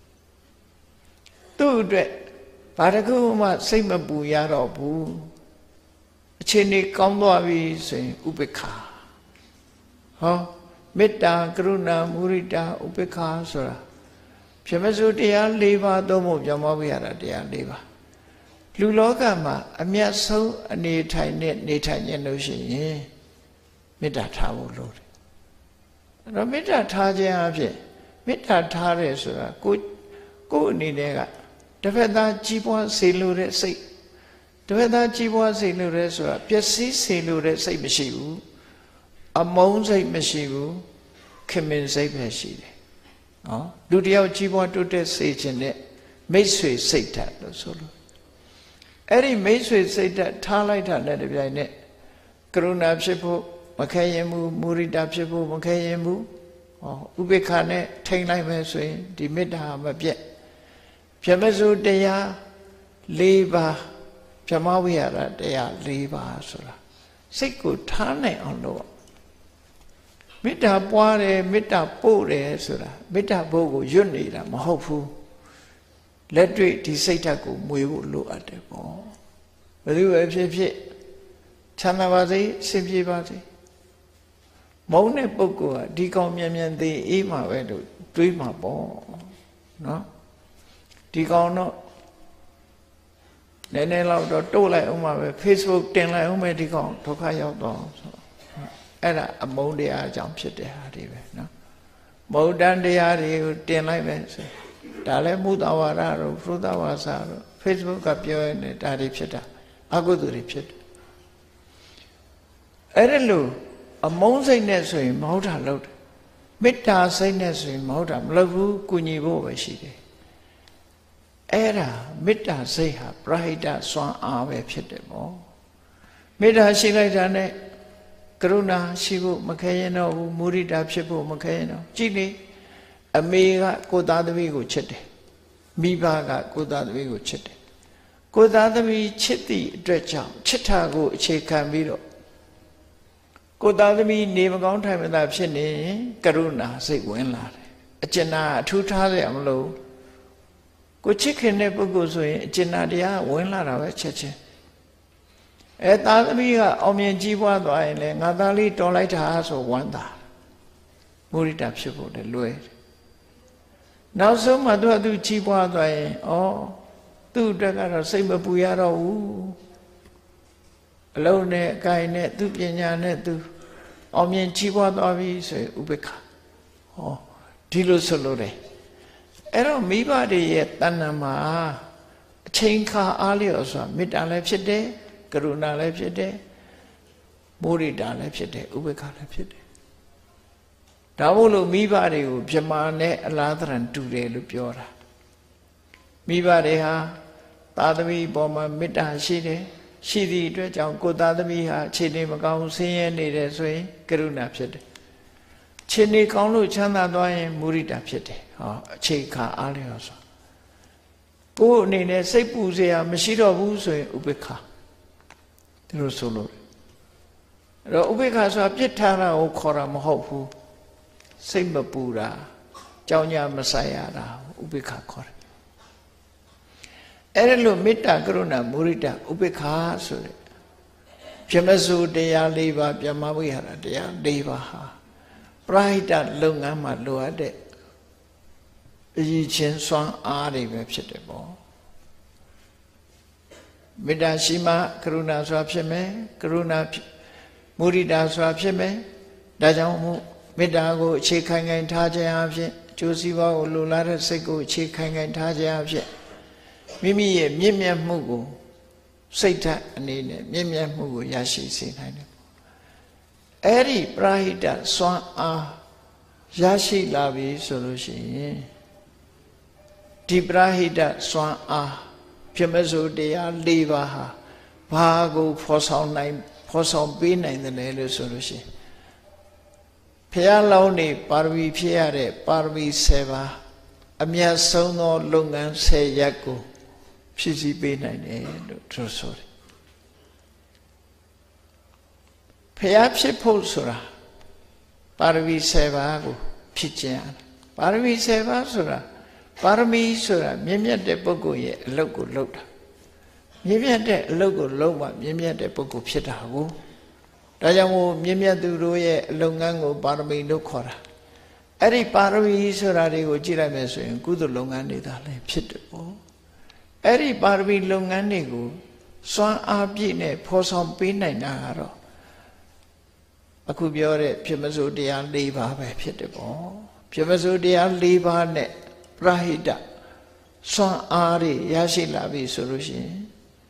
သူ့အတွက်ဘာတစ်ခုမှစိတ်မပူရတော့ဘူးအခြေအနေကောင်းသွားပြီဆိုရင်ဥပေက္ခဟောမေတ္တာကရုဏာမုရိဒာဥပေက္ခဆိုတာဗြဟ္မစုတရား၄ပါးသုံးဖို့ဗြဟ္မဝိဟာရတရား၄ပါးလူလောကမှာအမြတ်ဆုံးအနေထိုင်နဲ့နေထိုင်ခြင်းလို့ရှိရင်မေတ္တာထားဖို့လိုတယ်အဲ့တော့မေတ္တာထားခြင်းအဖြစ်မေတ္တာထားတယ်ဆိုတာကိုယ်အနေနဲ့ကတစ်ဖက်သားကြီးပွားစေလိုတဲ့စိတ်တစ်ဖက်သားကြီးပွားစေလိုတဲ့ဆိုတာပျက်စီးစေလိုတဲ့စိတ်မရှိဘူးအမုန်းစိတ်မရှိဘူးခင်မင်စိတ်ပဲရှိတယ်နော်လူတယောက်ကြီးပွားတိုးတက်စေခြင်းနဲ့မိတ်ဆွေစိတ်ဓာတ်လို့ဆိုလို့အဲ့ဒီမိတ်ဆွေစိတ်ဓာတ်ထားလိုက်တာနဲ့တပြိုင်နက်ကရုဏာဖြစ်ဖို့မခဲရင်မှုမုရိဒာဖြစ်ဖို့မခဲရင်မှုဥပေက္ခနဲ့ထိန်လိုက်မယ်ဆိုရင်ဒီမေတ္တာမပြတ်ဗြဟ္မစုတရား၄ပါးဗြဟ္မဝိဟာရတရား၄ပါးဆိုတာစိတ်ကိုထားနိုင်အောင်လို့မေတ္တာပွားတယ်မေတ္တာပို့တယ်ဆိုတာမေတ္တာဘုတ်ကိုရွတ်နေတာမဟုတ်ဘူးလက်တွေ့ဒီစိတ်ဓာတ်ကိုမွေဖို့လိုအပ်တယ်ပေါ့ဘယ်သူပဲဖြစ်ဖြစ်ချမ်းသာပါစေအဆင်ပြေပါစေမုန်းတဲ့ပုဂ္ဂိုလ်ကဒီကောင်မြန်မြန်သေးအေးမှာပဲလို့တွေးမှာပေါ့နော်ဒီကောင်တော့နည်းနည်းလောက်တော့တိုးလိုက်အောင်ပါပဲ Facebook တင်လိုက်အောင်ပဲဒီကောင်ဒုက္ခရောက်တော့ဆိုအဲ့ဒါအမုန်းတရားအကြောင်းဖြစ်တဲ့ဟာတွေပဲနော်မုဒ္ဒန်တရားတွေကိုတင်လိုက်ပဲဆိုဒါလည်းမုဒ္ဒဝါဒတို့ဖရုဒဝါစာတို့ Facebook ကပြောရတဲ့ဒါတွေဖြစ်တာအကုသိုလ်တွေဖြစ်တယ်အဲ့ဒါလို့အမုန်းစိတ်နဲ့ဆိုရင်မဟုတ်တာလုပ်တယ်မေတ္တာစိတ်နဲ့ဆိုရင်မဟုတ်တာမလုပ်ဘူးကုညီဖို့ပဲရှိတယ်အဲ့ဒါမေတ္တာစိတ်ဟာပရဟိတစွမ်းအားပဲဖြစ်တယ်ပေါ့မေတ္တာရှိလိုက်တာနဲ့ကရုဏာရှိဖို့မခဲရင်တော့ဘူးမုဒိတာဖြစ်ဖို့မခဲရင်တော့ကြည့်လေအမေကကိုသားသမီးကိုချစ်တယ်မိဘကကိုသားသမီးကိုချစ်တယ်ကိုသားသမီးချစ်သည့်အတွက်ကြောင့်ချစ်တာကိုအခြေခံပြီးတော့ကိုသားသမီးနေမကောင်းထိုင်မသာဖြစ်နေရင်ကရုဏာစိတ်ဝင်လာတယ်အကျဉ်းနာအထူးထားရမလို့ကိုချစ်ခင်တဲ့ပုဂ္ဂိုလ်ဆိုရင်အကျဉ်းနာတရားဝင်လာတာပဲချက်ချင်းသားသမီးကအောင်မြင်ကြီးပွားသွားရင်လည်းငါသားလေးတော်လိုက်တာဆိုဝမ်းသာမုဒိတာဖြစ်ဖို့လည်းလွယ်နောက်ဆုံးမှသူကသူကြီးပွားသွားရင်သူ့အတွက်ကတော့စိတ်မပူရတော့ဘူးအလုံးနဲ့အကိုင်နဲ့သူပညာနဲ့သူအောင်မြင်ကြီးပွားသွားပြီဆိုရင်ဥပေက္ခဒီလိုဆိုလို့တယ်အဲ့တော့မိဘတွေရဲ့တဏ္ဍာမှာအချိန်ခါအားလျော်စွာမေတ္တာလည်းဖြစ်တယ်ကရုဏာလည်းဖြစ်တယ်မုဒိတာလည်းဖြစ်တယ်ဥပေက္ခလည်းဖြစ်တယ်ဒါမို့လို့မိဘတွေကိုဗြမာနဲ့အလားတရံတူတယ်လို့ပြောတာမိဘတွေဟာသာသမီပေါ်မှာမေတ္တာရှိတယ်ရှိသည့်အတွက်ကြောင့်ကိုယ်သားသမီးဟာခြေနေမကောင်းဆင်းရဲနေတယ်ဆိုရင်ကရုဏာဖြစ်တယ်ခြေနေကောင်းလို့ချမ်းသာသွားရင်မုဒိတာဖြစ်တယ်အခြေခါအားလျော်စွာကိုယ်အနေနဲ့စိတ်ပူစရာမရှိတော့ဘူးဆိုရင်ဥပေက္ခဒီလိုဆိုလို့အဲ့တော့ဥပေက္ခဆိုတာပြစ်ထားတာကိုခေါ်တာမဟုတ်ဘူးစိတ်မပူတာကြောင်းညာမဆိုင်ရတာဥပေက္ခခေါ်တယ်အဲ့ဒါလို့မေတ္တာကရုဏာမုဒိတာဥပေက္ခဆိုတဲ့ဗြဟ္မစုတရား၄ပါးပြမဝိဟာရတရား၄ပါးဟာပရဟိတလုပ်ငန်းမှာလိုအပ်တဲ့အရေးချင်းစွမ်းအားတွေပဲဖြစ်တယ်ပေါ့မေတ္တာရှိမှကရုဏာစွာဖြစ်မယ်ကရုဏာမုဒိတာစွာဖြစ်မယ်ဒါကြောင့်မို့မေတ္တာကိုအခြေခံခံထားခြင်းအဖြစ်ကျိုးစီးပွားကိုလိုလားတဲ့စိတ်ကိုအခြေခံခံထားခြင်းအဖြစ်မိမိရဲ့မြင့်မြတ်မှုကိုစိတ်ဓာတ်အနေနဲ့မြင့်မြတ်မှုကိုရရှိစေနိုင်တယ်အဲ့ဒီပရဟိတစွမ်းအားရရှိလာပြီဆိုလို့ရှိရင်ဒီပရဟိတစွမ်းအားဗြဟ္မစုတရား၄ပါးဟာဘာကိုဖော်ဆောင်ပေးနိုင်တယ်လဲလို့ဆိုလို့ရှိရင်ဘုရားလောင်းနေပါရမီဖြည့်ရတဲ့ပါရမီ7ပါးအမြတ်ဆုံးသောလုပ်ငန်း10ရပ်ကိုဖြည့်ဆည်းပေးနိုင်တယ်လို့သူဆိုတယ်ဘုရားဖြစ်ဖို့ဆိုတာပါရမီ7ပါးကိုဖြည့်ခြင်းပါရမီ7ပါးဆိုတာပါရမီဆိုတာမြင့်မြတ်တဲ့ပုဂ္ဂိုလ်ရဲ့အလုပ်ကိုလုပ်တာမြင့်မြတ်တဲ့အလုပ်ကိုလုပ်မှမြင့်မြတ်တဲ့ပုဂ္ဂိုလ်ဖြစ်တာကိုဒါကြောင့်မို့မြင့်မြတ်သူတို့ရဲ့အလုပ်ငန်းကိုပါရမီလို့ခေါ်တာအဲ့ဒီပါရမီဆိုတာတွေကိုကြည့်လိုက်မယ်ဆိုရင်ကုသိုလ်လုပ်ငန်းတွေသာလည်းဖြစ်တယ်ပေါ့အဲ့ဒီပါရမီလုပ်ငန်းတွေကိုစွမ်းအားပြည့်နဲ့ဖော်ဆောင်ပေးနိုင်တာကတော့အခုပြောတဲ့ဗြဟ္မစုတရား၄ပါးပဲဖြစ်တယ်ပေါ့ဗြဟ္မစုတရား၄ပါးနဲ့ပရဟိတစွမ်းအားတွေရရှိလာပြီဆိုလို့ရှိရင်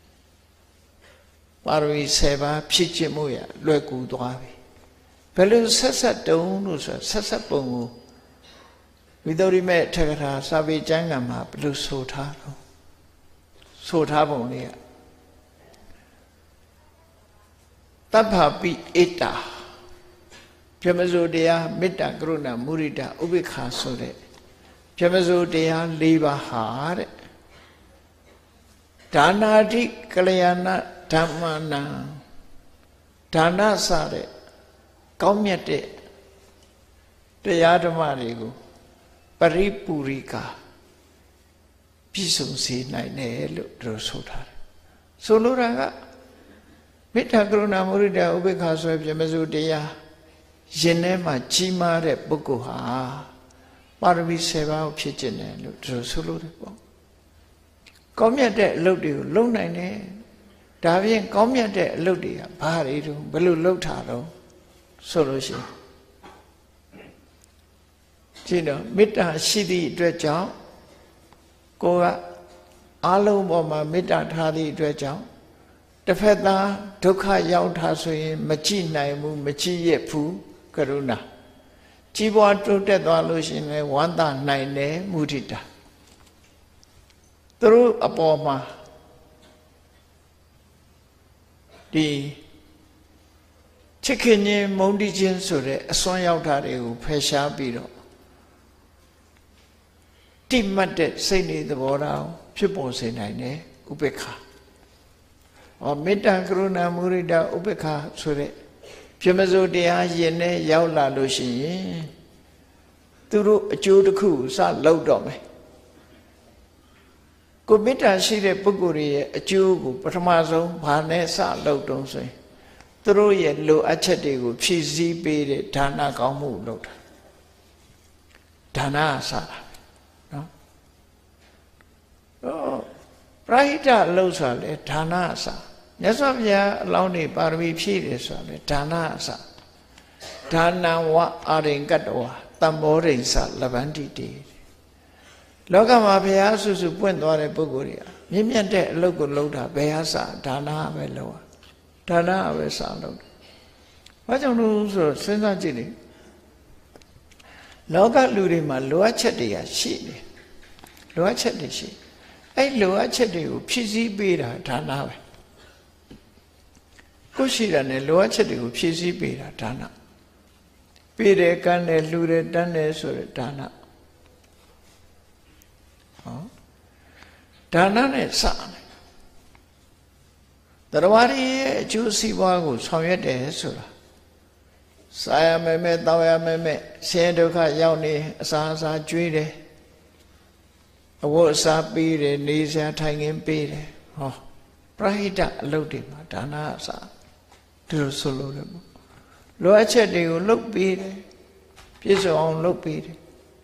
ပါရမီ7ပါးဖြည့်ခြင်းမှုရလွယ်ကူသွားပြီဘယ်လိုဆက်တုံးလို့ဆိုဆက်ပုံကိုဝိသုရိမေထက္ကထာစာပေကျမ်းဂန်မှာဘယ်လိုဆိုထားတော့ဆိုထားပုံလေးကတပ္ဖပိဧတာဗြဟ္မစုတရားမေတ္တာကရုဏာမုဒိတာဥပေက္ခဆိုတဲ့ဗြဟ္မစုတရား၄ပါးဟာတဲ့ဒါနာတိကလျာဏဓမ္မနာဒါနစတဲ့ကောင်းမြတ်တဲ့တရားဓမ္မတွေကိုပရိပူရိကာပြည့်စုံစေနိုင်တယ်လို့တို့ဆိုထားတယ်ဆိုလိုတာကမေတ္တာကရုဏာမုဒိတာဥပေက္ခဆိုပြမစုတရားရင်ထဲမှာကြီးမားတဲ့ပုဂ္ဂိုလ်ဟာပါရမီ7ပါးကိုဖြစ်ကျင်တယ်လို့တို့ဆိုလို့တယ်ပေါ့ကောင်းမြတ်တဲ့အလုပ်တွေကိုလုပ်နိုင်တယ်ဒါပြင်ကောင်းမြတ်တဲ့အလုပ်တွေကဘာတွေတုန်းဘယ်လိုလုပ်တာတော့ဆိုလို့ရှိရင်ကြည့်တော့မေတ္တာရှိသည့်အတွက်ကြောင့်ကိုကအားလုံးပေါ်မှာမေတ္တာထားသည့်အတွက်ကြောင့်တစ်ဖက်သားဒုက္ခရောက်တာဆိုရင်မကြည့်နိုင်ဘူးမကြည့်ရဘူးကရုဏာကြီးပွားတိုးတက်သွားလို့ရှိရင်လည်းဝမ်းသာနိုင်တယ်မုဒိတာသူတို့အပေါ်မှာဒီချစ်ခင်ခြင်းမုန်းတီးခြင်းဆိုတဲ့အစွမ်းရောက်တာတွေကိုဖယ်ရှားပြီးတော့တိမှတ်တဲ့စိတ်နေသဘောထားဖြစ်ပေါ်စေနိုင်တယ်ဥပေက္ခမေတ္တာကရုဏာမုဒိတာဥပေက္ခဆိုတဲ့ပြမစိုးတရားရင်နဲ့ရောက်လာလို့ရှိရင်သူတို့အကျိုးတစ်ခုစလောက်တော့မယ်ကိုမေတ္တာရှိတဲ့ပုဂ္ဂိုလ်ရဲ့အကျိုးကိုပထမဆုံးဘာနဲ့စလောက်တုံးဆိုရင်သူတို့ရဲ့လိုအပ်ချက်တွေကိုဖြည့်ဆည်းပေးတဲ့ဒါနကောင်းမှုလုပ်တာဒါနအစတာနော်ပရိဟိတအလုပ်ဆိုလဲဒါနအစမြတ်စွာဘုရားအလောင်းနေပါရမီဖြည့်တယ်ဆိုလဲဒါနအစဒါနဝအာရိကတဝတမ္မောရိစလဗန္တိတေလောကမှာဘုရားဆုစုပွင့်သွားတဲ့ပုဂ္ဂိုလ်တွေကမြင့်မြတ်တဲ့အလုပ်ကိုလုပ်တာဘယ်ဟာစဒါနပဲလုပ်ဒါနပဲစလုပ်ဘာကြောင့်လို့ဆိုတော့စဉ်းစားကြည့်လေလောကလူတွေမှာလိုအပ်ချက်တွေကရှိနေလိုအပ်ချက်တွေရှိအဲ့လိုအပ်ချက်တွေကိုဖြည့်ဆည်းပေးတာဒါနပဲကိုရှိတာနဲ့လိုအပ်ချက်တွေကိုဖြည့်ဆည်းပေးတာဒါနပေးတယ်ကမ်းတယ်လှူတယ်တန်းတယ်ဆိုတဲ့ဒါနဒါနနဲ့စတယ်တရားရည်ရဲ့အကျိုးစီးပွားကိုဆောင်ရွက်တယ်ဆိုတာစာရမယ်မဲ့တောင်းရမယ်မဲ့ဆင်းရဲဒုက္ခရောက်နေအစာအစာကျွေးတယ်အဝတ်အစားပေးတယ်နေစရာထိုင်ခင်းပေးတယ်ဟောပရိဟိတအလုပ်တွေမှာဒါနအစာဒီလိုဆိုလို့လည်းလိုအပ်ချက်တွေကိုလုပ်ပေးတယ်ပြည့်စုံအောင်လုပ်ပေးတယ်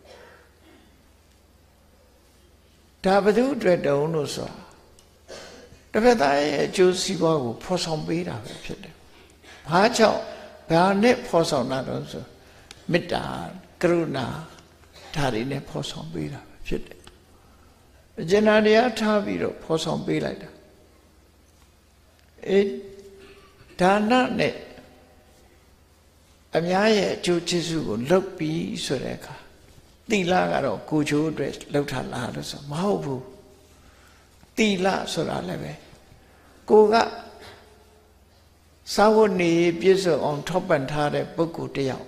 ဒါဘယ်သူအတွက်တုံးလို့ဆိုတာတစ်ဖက်သားရဲ့အကျိုးစီးပွားကိုဖော်ဆောင်ပေးတာပဲဖြစ်တယ်။ဘာကြောင့်ဘာနဲ့ဖော်ဆောင်တာတော့ဆိုမေတ္တာကရုဏာဒါတွေနဲ့ဖော်ဆောင်ပေးတာပဲဖြစ်တယ်။အကျဉ်းတရားထားပြီးတော့ဖော်ဆောင်ပေးလိုက်တာ။ဒါနနဲ့အများရဲ့အကျိုးကျေးဇူးကိုလုပ်ပြီးဆိုတဲ့အခါသီလကတော့ကိုချိုးအတွက်လှုပ်ထားလားလို့ဆိုမဟုတ်ဘူးသီလဆိုတာလည်းပဲကိုကသာဝတ်နေပြည့်စုံအောင်ထောက်ပံ့ထားတဲ့ပုဂ္ဂိုလ်တယောက်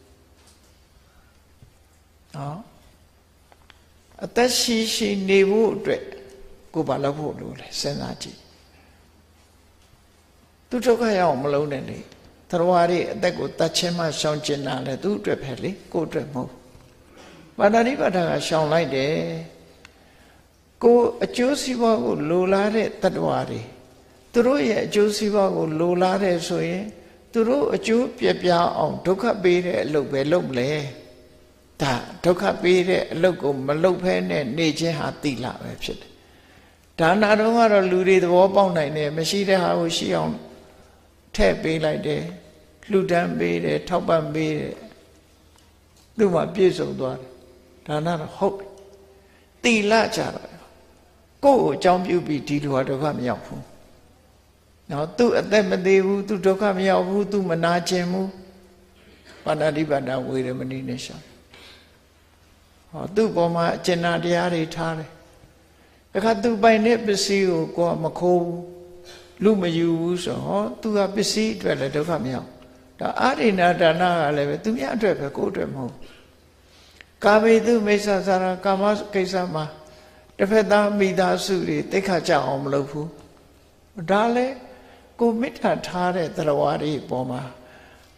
နော်အသက်ရှိရှိနေဖို့အတွက်ကိုဘာလုပ်ဖို့လိုလဲစဉ်းစားကြည့်သူဒုက္ခရအောင်မလုံးနဲ့လေသရဝါရီအသက်ကိုတတ်ချင်းမှရှောင်ကျင်တာလေသူ့အတွက်ပဲလေကို့အတွက်မဟုတ်ပါဏာတိပါဒကရှောင်လိုက်တယ်ကိုအကျိုးစီးပွားကိုလိုလားတဲ့တတ္တဝါတွေသူတို့ရဲ့အကျိုးစီးပွားကိုလိုလားတဲ့ဆိုရင်သူတို့အကျိုးပြပြအောင်ဒုက္ခပေးတဲ့အလုပ်ပဲလုပ်မလဲဒါဒုက္ခပေးတဲ့အလုပ်ကိုမလုပ်ဖဲနဲ့နေခြင်းဟာတိလပဲဖြစ်တယ်ဒါနတော့ကတော့လူတွေသဘောပေါက်နိုင်တယ်မရှိတဲ့ဟာကိုရှိအောင်ထည့်ပေးလိုက်တယ်လှူဒန်းပေးတယ်ထောက်ပံ့ပေးတယ်သူ့မှာပြည့်စုံသွားတယ်ဒါနတော့ဟုတ်တိလကြတော့ကိုယ့်ကိုအကြောင်းပြုပြီးဒီလိုဟာဒုက္ခမရောက်ဘူးနော်သူအသက်မသေးဘူးသူဒုက္ခမရောက်ဘူးသူမနာကျင်ဘူးပါဏာတိပါဒဝေရမဏိနဲ့ရှောင်ဟောသူ့ပေါ်မှာအကျဉ်းတရားတွေထားတယ်အခါသူပိုင်တဲ့ပစ္စည်းကိုကိုယ်မခိုးဘူးလူမယူဘူးဆိုဟောသူကပစ္စည်းအတွက်လည်းဒုက္ခမရောက်ဒါအာရိဏဒါနကလည်းပဲသူများအတွက်ပဲကိုယ်အတွက်မဟုတ်ကာမေတုမိစ္ဆာစာရကာမကိစ္စမှာတစ်ဖက်သားမိသားစုတွေတိတ်ခါကြအောင်မလုပ်ဘူးဒါလည်းကိုမေတ္တာထားတဲ့သရဝါတွေပေါ်မှာ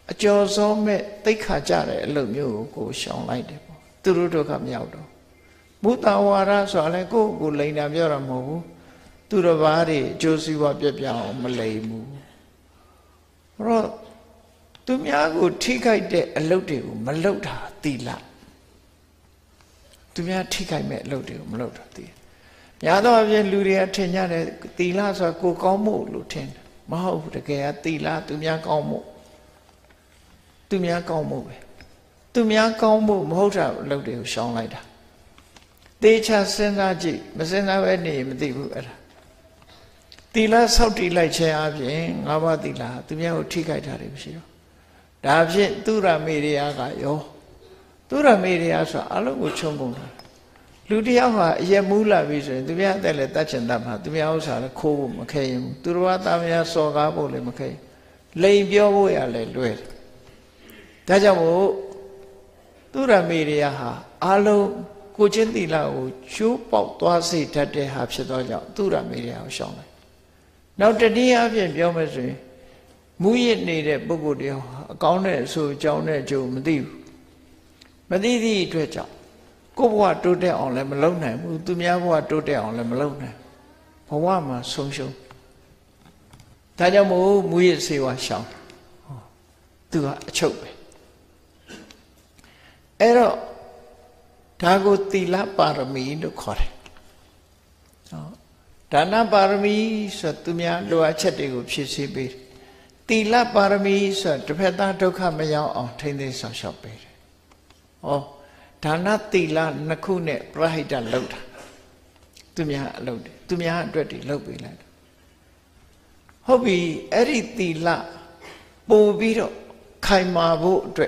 အကျော်စောမဲ့တိတ်ခါကြတဲ့အလုပ်မျိုးကိုရှောင်လိုက်တယ်ပေါ့သူတို့ဒုက္ခမရောက်တော့မုတ္တဝါဒဆိုတာလည်းကိုယ်လိန်တာပြောတာမဟုတ်ဘူးသူတစ်ပါးတွေအကျိုးစီးပွားပြက်ပြအောင်မလိန်ဘူးအဲ့တော့သူများကိုထိခိုက်တဲ့အလုပ်တွေကိုမလုပ်တာသီလသူများထိခိုက်မဲ့အလုပ်တွေကိုမလုပ်တာသီလများသောအားဖြင့်လူတွေကထင်ကြတယ်သီလဆိုတာကိုကောင်းမှုလို့ထင်တယ်မဟုတ်ဘူးတကယ်ကသီလသူများကောင်းမှုသူများကောင်းမှုပဲသူများကောင်းမှုမဟုတ်တာအလုပ်တွေကိုရှောင်လိုက်တာသေချာစဉ်းစားကြည့်မစဉ်းစားပဲနေမသိဘူးအဲ့ဒါသီလဆောက်တည်လိုက်ခြင်းအပြင်၅ပါးသီလသူများကိုထိခိုက်တာတွေမရှိတော့ဒါဖြင့်သူရမေရိယကရောသူရမေရိယဆိုတာအလုံးကိုခြုံကုန်တာလူတယောက်ဟာအရက်မူးလာပြီဆိုရင်သူများအသက်လည်းတတ်ချင်တတ်မှာသူများဥစ္စာလည်းခိုးဖို့မခဲရင်ဘူးသူတော်ဘာသားများစော်ကားဖို့လည်းမခဲရင်လိန်ပြောဖို့ရလည်းလွယ်တယ်ဒါကြောင့်မို့သူရမေရိယဟာအလုံးကိုချင်းသီလကိုကျိုးပေါက်သွားစေတတ်တဲ့ဟာဖြစ်သောကြောင့်သူရမေရိယကိုရှောင်လိုက်နောက်တနည်းအားဖြင့်ပြောမယ်ဆိုရင်မူရစ်နေတဲ့ပုဂ္ဂိုလ်တယောက်အကောင်းတဲ့အဆိုးအကြောင်းနဲ့အကျိုးမသိဘူးမသိသည့်အတွက်ကြောင့်ကိုယ့်ဘဝတိုးတက်အောင်လည်းမလုပ်နိုင်ဘူးသူများဘဝတိုးတက်အောင်လည်းမလုပ်နိုင်ဘဝမှာဆုံးရှုံးဒါကြောင့်မို့မူရစ်စေဝါရှောင်သူကအချုပ်ပဲအဲ့တော့ဒါကိုသီလပါရမီလို့ခေါ်တယ်ဒါနပါရမီဆိုသူများလိုအပ်ချက်တွေကိုဖြည့်ဆည်းပေးတယ်သီလပါရမီဆိုတစ်ဖက်သားဒုက္ခမရောက်အောင်ထိန်းသိမ်းဆောင်ရှောက်ပေးတယ်ဒါနသီလနှစ်ခုနဲ့ပရဟိတလုပ်တာသူများအလုပ်တယ်သူများအတွက်တွေလုပ်ပေးလိုက်ဟုတ်ပြီအဲ့ဒီသီလပို့ပြီးတော့ခိုင်မာဖို့အတွက်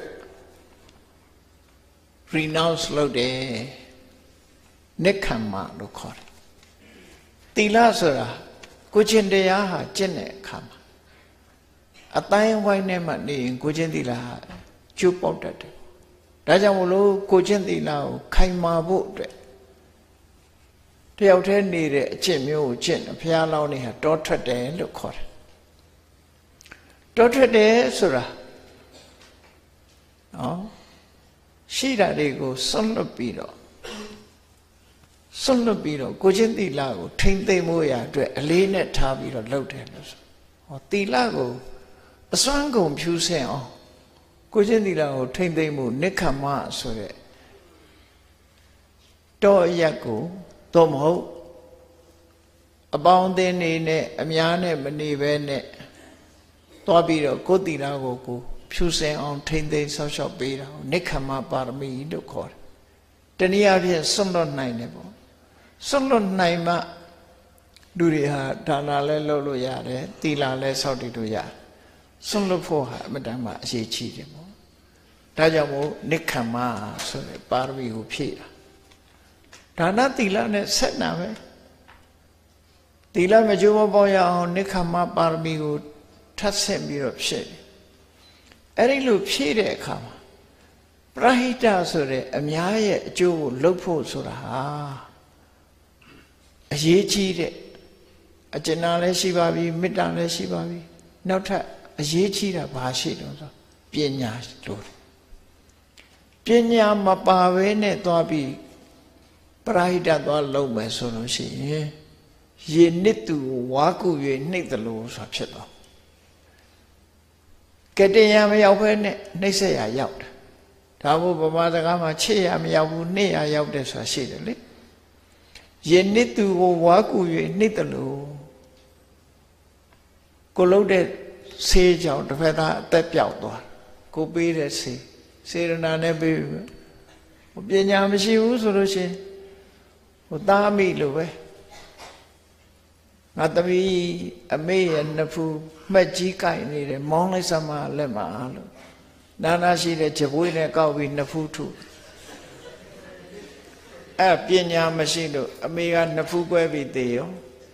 renounce လုပ်တယ်နိက္ခမ္မလို့ခေါ်တယ်သီလဆိုတာကိုချင်းတရားဟာကျင့်တဲ့အခါမှာအတိုင်းဝိုင်းနဲ့မှနေရင်ကိုချင်းသီလဟာကျိုးပေါက်တတ်တယ်ဒါကြောင့်မလို့ကိုချင်းသီလကိုခိုင်မာဖို့အတွက်တယောက်တည်းနေတဲ့အကျင့်မျိုးကိုကျင့်ဘုရားလောင်းနေဟာတောထွက်တယ်လို့ခေါ်တယ်တောထွက်တယ်ဆိုတာရှိတာတွေကိုဆွန့်လွတ်ပြီးတော့ကိုချင်းသီလကိုထိမ့်သိမ့်ဖို့ရအတွက်အလေးနဲ့ထားပြီးတော့လုပ်တယ်လို့ဆိုသီလကိုအစွမ်းကုန်ဖြူစင်အောင်ကိုချင်းသီလကိုထိမ့်သိမ့်မှုနိက္ခမ္မဆိုတဲ့တောအရက်ကိုသို့မဟုတ်အပေါင်းအသင်းနေနဲ့အများနဲ့မနေဘဲနဲ့သွားပြီးတော့ကိုယ်သီလကိုဖြူစင်အောင်ထိမ့်သိမ့်ဆောက်ရှောက်ပေးတာနိက္ခမ္မပါရမီလို့ခေါ်တယ်တနည်းအားဖြင့်စွန့်လွတ်နိုင်တယ်ပေါ့စွန့်လွတ်နိုင်မှလူတွေဟာဒါနလည်းလုပ်လို့ရတယ်သီလလည်းဆောက်တည်လို့ရတယ်စွန့်လွတ်ဖို့ဟာအမတန်မှအရေးကြီးတယ်ပေါ့ဒါကြောင့်မို့နိက္ခမ္မဆိုတဲ့ပါရမီကိုဖြည့်တာဒါနသီလနဲ့ဆက်နာပဲသီလမကျိုးမပေါရအောင်နိက္ခမ္မပါရမီကိုထပ်ဆင့်ပြီးတော့ဖြည့်တယ်အဲ့ဒီလိုဖြည့်တဲ့အခါမှာပရဟိတဆိုတဲ့အများရဲ့အကျိုးကိုလုပ်ဖို့ဆိုတာဟာအရေးကြီးတဲ့အကျဉ်းလည်းရှိပါပြီမေတ္တာလည်းရှိပါပြီနောက်ထပ်အရေးကြီးတာဘာရှိတော့ဆိုပညာလို့ပညာမပါဘဲနဲ့သွားပြီးပရဟိတသွားလုပ်မယ်ဆိုလို့ရှိရင်ရေနစ်သူဝါကူ၍နှိမ့်တယ်လို့ဆိုတာဖြစ်သွားကတည်းကမရောက်ဘဲနဲ့နှိမ့်ဆက်ရရောက်တယ်ဒါမို့ဗမာစကားမှာချစ်ရမရောက်ဘူးနှိမ့်ရရောက်တယ်ဆိုတာရှိတယ်လေရေနစ်သူကိုဝါကူ၍နှိမ့်တယ်လို့ကိုလုံးတဲ့ဆေးကြောင့်တစ်ဖက်သားအသက်ပြောက်သွားကိုပေးတဲ့ဆေးစေရနာနဲ့ပေးပညာမရှိဘူးဆိုလို့ရှိရင်သားမိလို့ပဲငါသမီးအမေရဲ့နှစ်ဖူးမှက်ကြီးကိုက်နေတယ်မောင်းလိုက်စမ်းမလက်မှာလို့နာနာရှိတဲ့ဂျပွေးနဲ့ကောက်ပြီးနှစ်ဖူးထုအဲ့ပညာမရှိလို့အမေကနှစ်ဖူးကွဲပြီးသေရော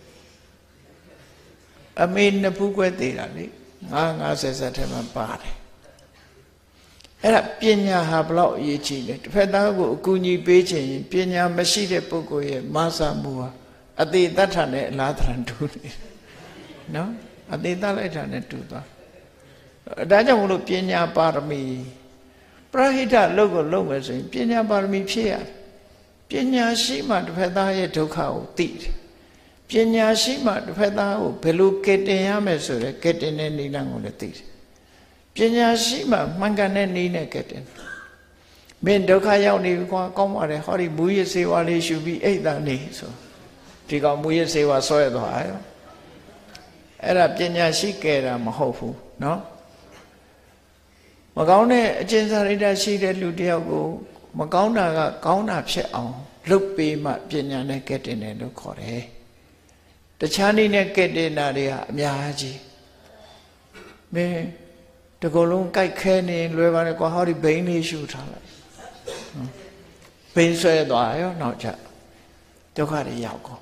အမေနှစ်ဖူးကွဲသေးတာလေ50ထဲမှာပါတယ်အဲ့ဒါပညာဟာဘလောက်အရေးကြီးလဲတစ်ဖက်သားကိုအကူအညီပေးခြင်းပညာမရှိတဲ့ပုဂ္ဂိုလ်ရဲ့မဆာမှုဟာအသေးတတ်တာနဲ့အလားတရံတူနေနော်အသေးတတ်လိုက်တာနဲ့တူသွားဒါကြောင့်မလို့ပညာပါရမီပရဟိတလုပ်ကိုလုပ်မယ်ဆိုရင်ပညာပါရမီဖြည့်ရတယ်ပညာရှိမှတစ်ဖက်သားရဲ့ဒုက္ခကိုသိတယ်ပညာရှိမှတစ်ဖက်သားကိုဘယ်လိုကယ်တင်ရမယ်ဆိုရဲကယ်တင်တဲ့နည်းလမ်းကိုလည်းသိတယ်ပညာရှိမှမှန်ကန်တဲ့နည်းနဲ့ကယ်တင်မင်းဒုက္ခရောက်နေပြီကွာကောင်းပါတယ်ဟောဒီမူရစေဝါလေးရှုပြီးအိတ်တန်နေဆိုဒီကောင်မူရစေဝါဆွဲသွားရောအဲ့ဒါပညာရှိကယ်တာမဟုတ်ဘူးเนาะမကောင်းတဲ့အကျဉ်းစာရိတ္တရှိတဲ့လူတယောက်ကိုမကောင်းတာကကောင်းတာဖြစ်အောင်လုပ်ပေးမှပညာနဲ့ကဲ့တင်တယ်လို့ခေါ်တယ်တခြားနည်းနဲ့ကဲ့တင်တာတွေကအများကြီးမင်းတကူလုံးကြိုက်ခဲနေလွယ်ပါတယ်ကွာဟောဒီဘိန်းလေးရှူထားလိုက်ဘိန်းဆွဲသွားရောနောက်ချက်ဒုက္ခတွေရောက်ကုန်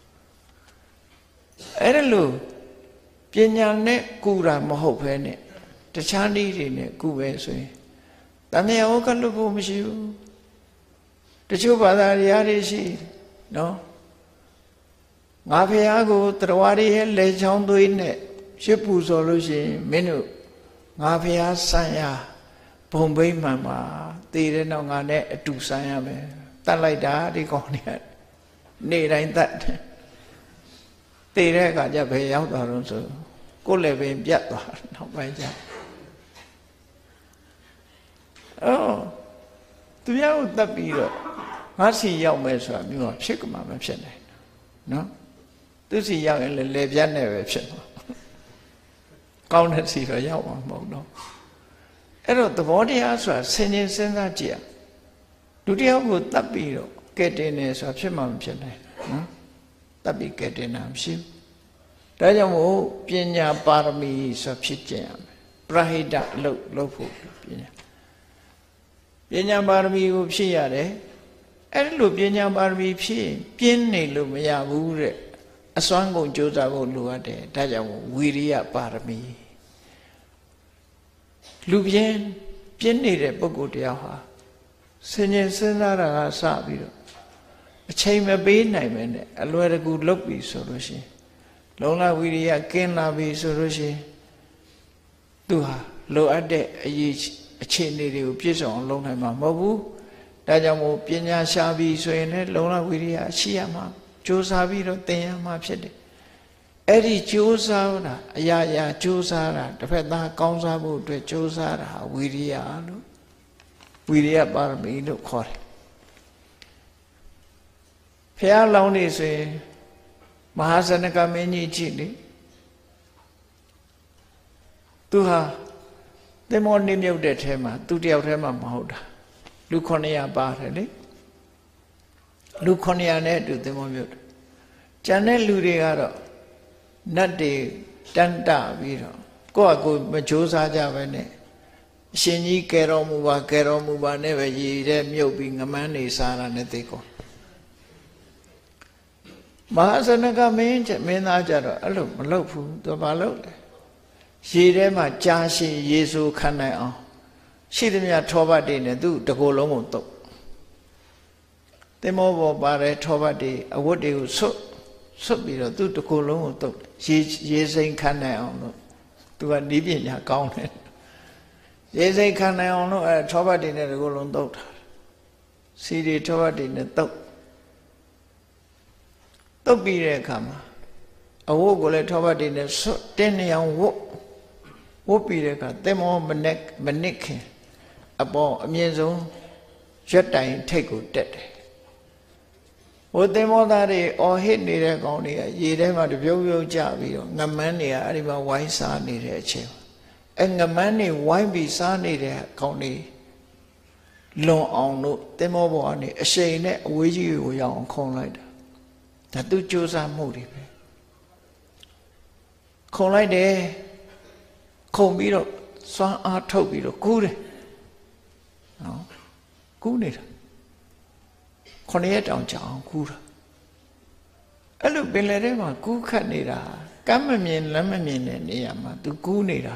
အဲ့ဒါလို့ပညာနဲ့ကူတာမဟုတ်ဘဲနဲ့တခြားနည်းတွေနဲ့ကူပဲဆိုရင်တမယောကလွတ်ဖို့မရှိဘူးတချို့ဘာသာတရားတွေရှိနော်ငါဖះကိုတရားတွေရဲ့လေချောင်းသွေးနဲ့ရှစ်ပူဆိုလို့ရှိရင်မင်းတို့ငါဖះဆံရဘုံဘိမှန်မှာတည်တဲ့နောက်ငါနဲ့အတူဆံရမယ်တတ်လိုက်တာဒီကောင်တွေနေတိုင်းတတ်တည်တဲ့အခါကျဘယ်ရောက်သွားတော့ဆိုကိုယ်လည်းပင်ပြတ်သွားနောက်ပိုင်းကျသူများကိုတတ်ပြီးတော့ငါစီရောက်မယ်ဆိုတာမျိုးဖြစ်ကမှမဖြစ်နိုင်ဘူးနော်သူစီရောက်ရင်လည်းလေပြတ်နဲ့ပဲဖြစ်မှာကောင်းတဲ့စီတော့ရောက်မှာမဟုတ်တော့အဲ့တော့သဘောတရားဆိုတာဆင်ခြင်စဉ်းစားကြည့်လူတယောက်ကိုတတ်ပြီးတော့ကဲတင်နေဆိုတာဖြစ်မှမဖြစ်နိုင်နော်တတ်ပြီးကဲတင်တာမရှိဘူးဒါကြောင့်မို့ပညာပါရမီဆိုဖြစ်ကျင်ရမယ်ပရဟိတလုပ်ဖို့ပညာပါရမီကိုဖြည့်ရတယ်အဲ့လိုပညာပါရမီဖြည့်ပြင်းနေလို့မရဘူးတဲ့အစွမ်းကုန်ကြိုးစားဖို့လိုအပ်တယ်ဒါကြောင့်ဝီရိယပါရမီလူပြင်းနေတဲ့ပုဂ္ဂိုလ်တရားဟာဆင်ញင်စဉ်းစားတာကစပြီးတော့အချိန်မပေးနိုင်ပဲနဲ့အလွယ်တကူလုပ်ပြီဆိုလို့ရှိရင်လုံလဝီရိယကင်းလာပြီဆိုလို့ရှိရင်သူဟာလိုအပ်တဲ့အရေးအခြေအနေတွေကိုပြည့်စုံအောင်လုပ်နိုင်မှာမဟုတ်ဘူးဒါကြောင့်မို့ပညာရှားပြီးဆိုရင်လည်းလုံလဝီရိယရှိရမှာကြိုးစားပြီးတော့သင်ရမှာဖြစ်တယ်အဲ့ဒီကြိုးစားတာအရာရာကြိုးစားတာတစ်ဖက်သားကောင်းစားဖို့အတွက်ကြိုးစားတာဝီရိယလို့ဝီရိယပါရမီလို့ခေါ်တယ်ဖះလောင်းနေဆိုရင်မဟာဇနကမင်းကြီးကြည့်လေသူဟာသင်္ဘောနေမြုပ်တဲ့ထဲမှာသူတယောက်ထဲမှာမဟုတ်တာလူ900ပါတယ်လေလူ900နဲ့အတူသင်္ဘောမြုပ်တယ်ကျန်တဲ့လူတွေကတော့နတ်တွေတန်းတပြီးတော့ကိုယ့်အကိုမကြိုးစားကြပဲနဲ့အရှင်ကြီးကဲတော်မူပါနဲ့ပဲရည်တဲ့မြုပ်ပြီးငမန်းနေစားတာနဲ့သိကုန်မဟာဇနကမင်းသားကြတော့အဲ့လိုမလုပ်ဘူးသူဘာလုပ်လဲရေထဲမှာကြာရှည်ရေဆိုခံနိုင်အောင်ရှိသမျှထောပတ်တွေနဲ့သူ့တကိုယ်လုံးကိုတုပ်သင်္ဘောပေါ်ပါတဲ့ထောပတ်တွေအဝတ်တွေကိုဆွတ်ပြီးတော့သူ့တကိုယ်လုံးကိုတုပ်ရေစိမ်ခံနိုင်အောင်လို့သူကနီးပညာကောင်းတယ်ရေစိမ်ခံနိုင်အောင်လို့ထောပတ်တွေနဲ့တကိုယ်လုံးတုပ်တာစီတွေထောပတ်တွေနဲ့တုပ်ပြီးတဲ့အခါမှာအဝတ်ကိုလည်းထောပတ်တွေနဲ့ဆွတ်တင်းနေအောင်ဝတ်ပြီးတဲ့အခါသင်္ဘောမနစ်ခင်အပေါ်အမြင့်ဆုံးရက်တိုင်ထိတ်ကိုတက်တယ်ဟိုသင်္ဘောသားတွေအော်ဟစ်နေတဲ့ကောင်တွေကရေထဲမှာတပြုံပြုံကျပြီးတော့ငမန်းတွေကအဲ့ဒီမှာဝိုင်းစားနေတဲ့အချိန်အဲ့ငမန်းတွေဝိုင်းပြီးစားနေတဲ့ကောင်တွေလွန်အောင်လို့သင်္ဘောပေါ်ကနေအရှိန်နဲ့အဝေးကြီးကိုရောက်အောင်ခုန်လိုက်တာဒါသူကြိုးစားမှုတွေပဲခုန်လိုက်တယ်ခုန်ပြီးတော့စွမ်းအားထုတ်ပြီးတော့ကူးတယ်နော်ကူးနေတာ9ရက်တောင်ကြာအောင်ကူးတာအဲ့လိုပင်လယ်ထဲမှာကူးခတ်နေတာကမ်းမမြင်လက်မမြင်တဲ့နေရာမှာသူကူးနေတာ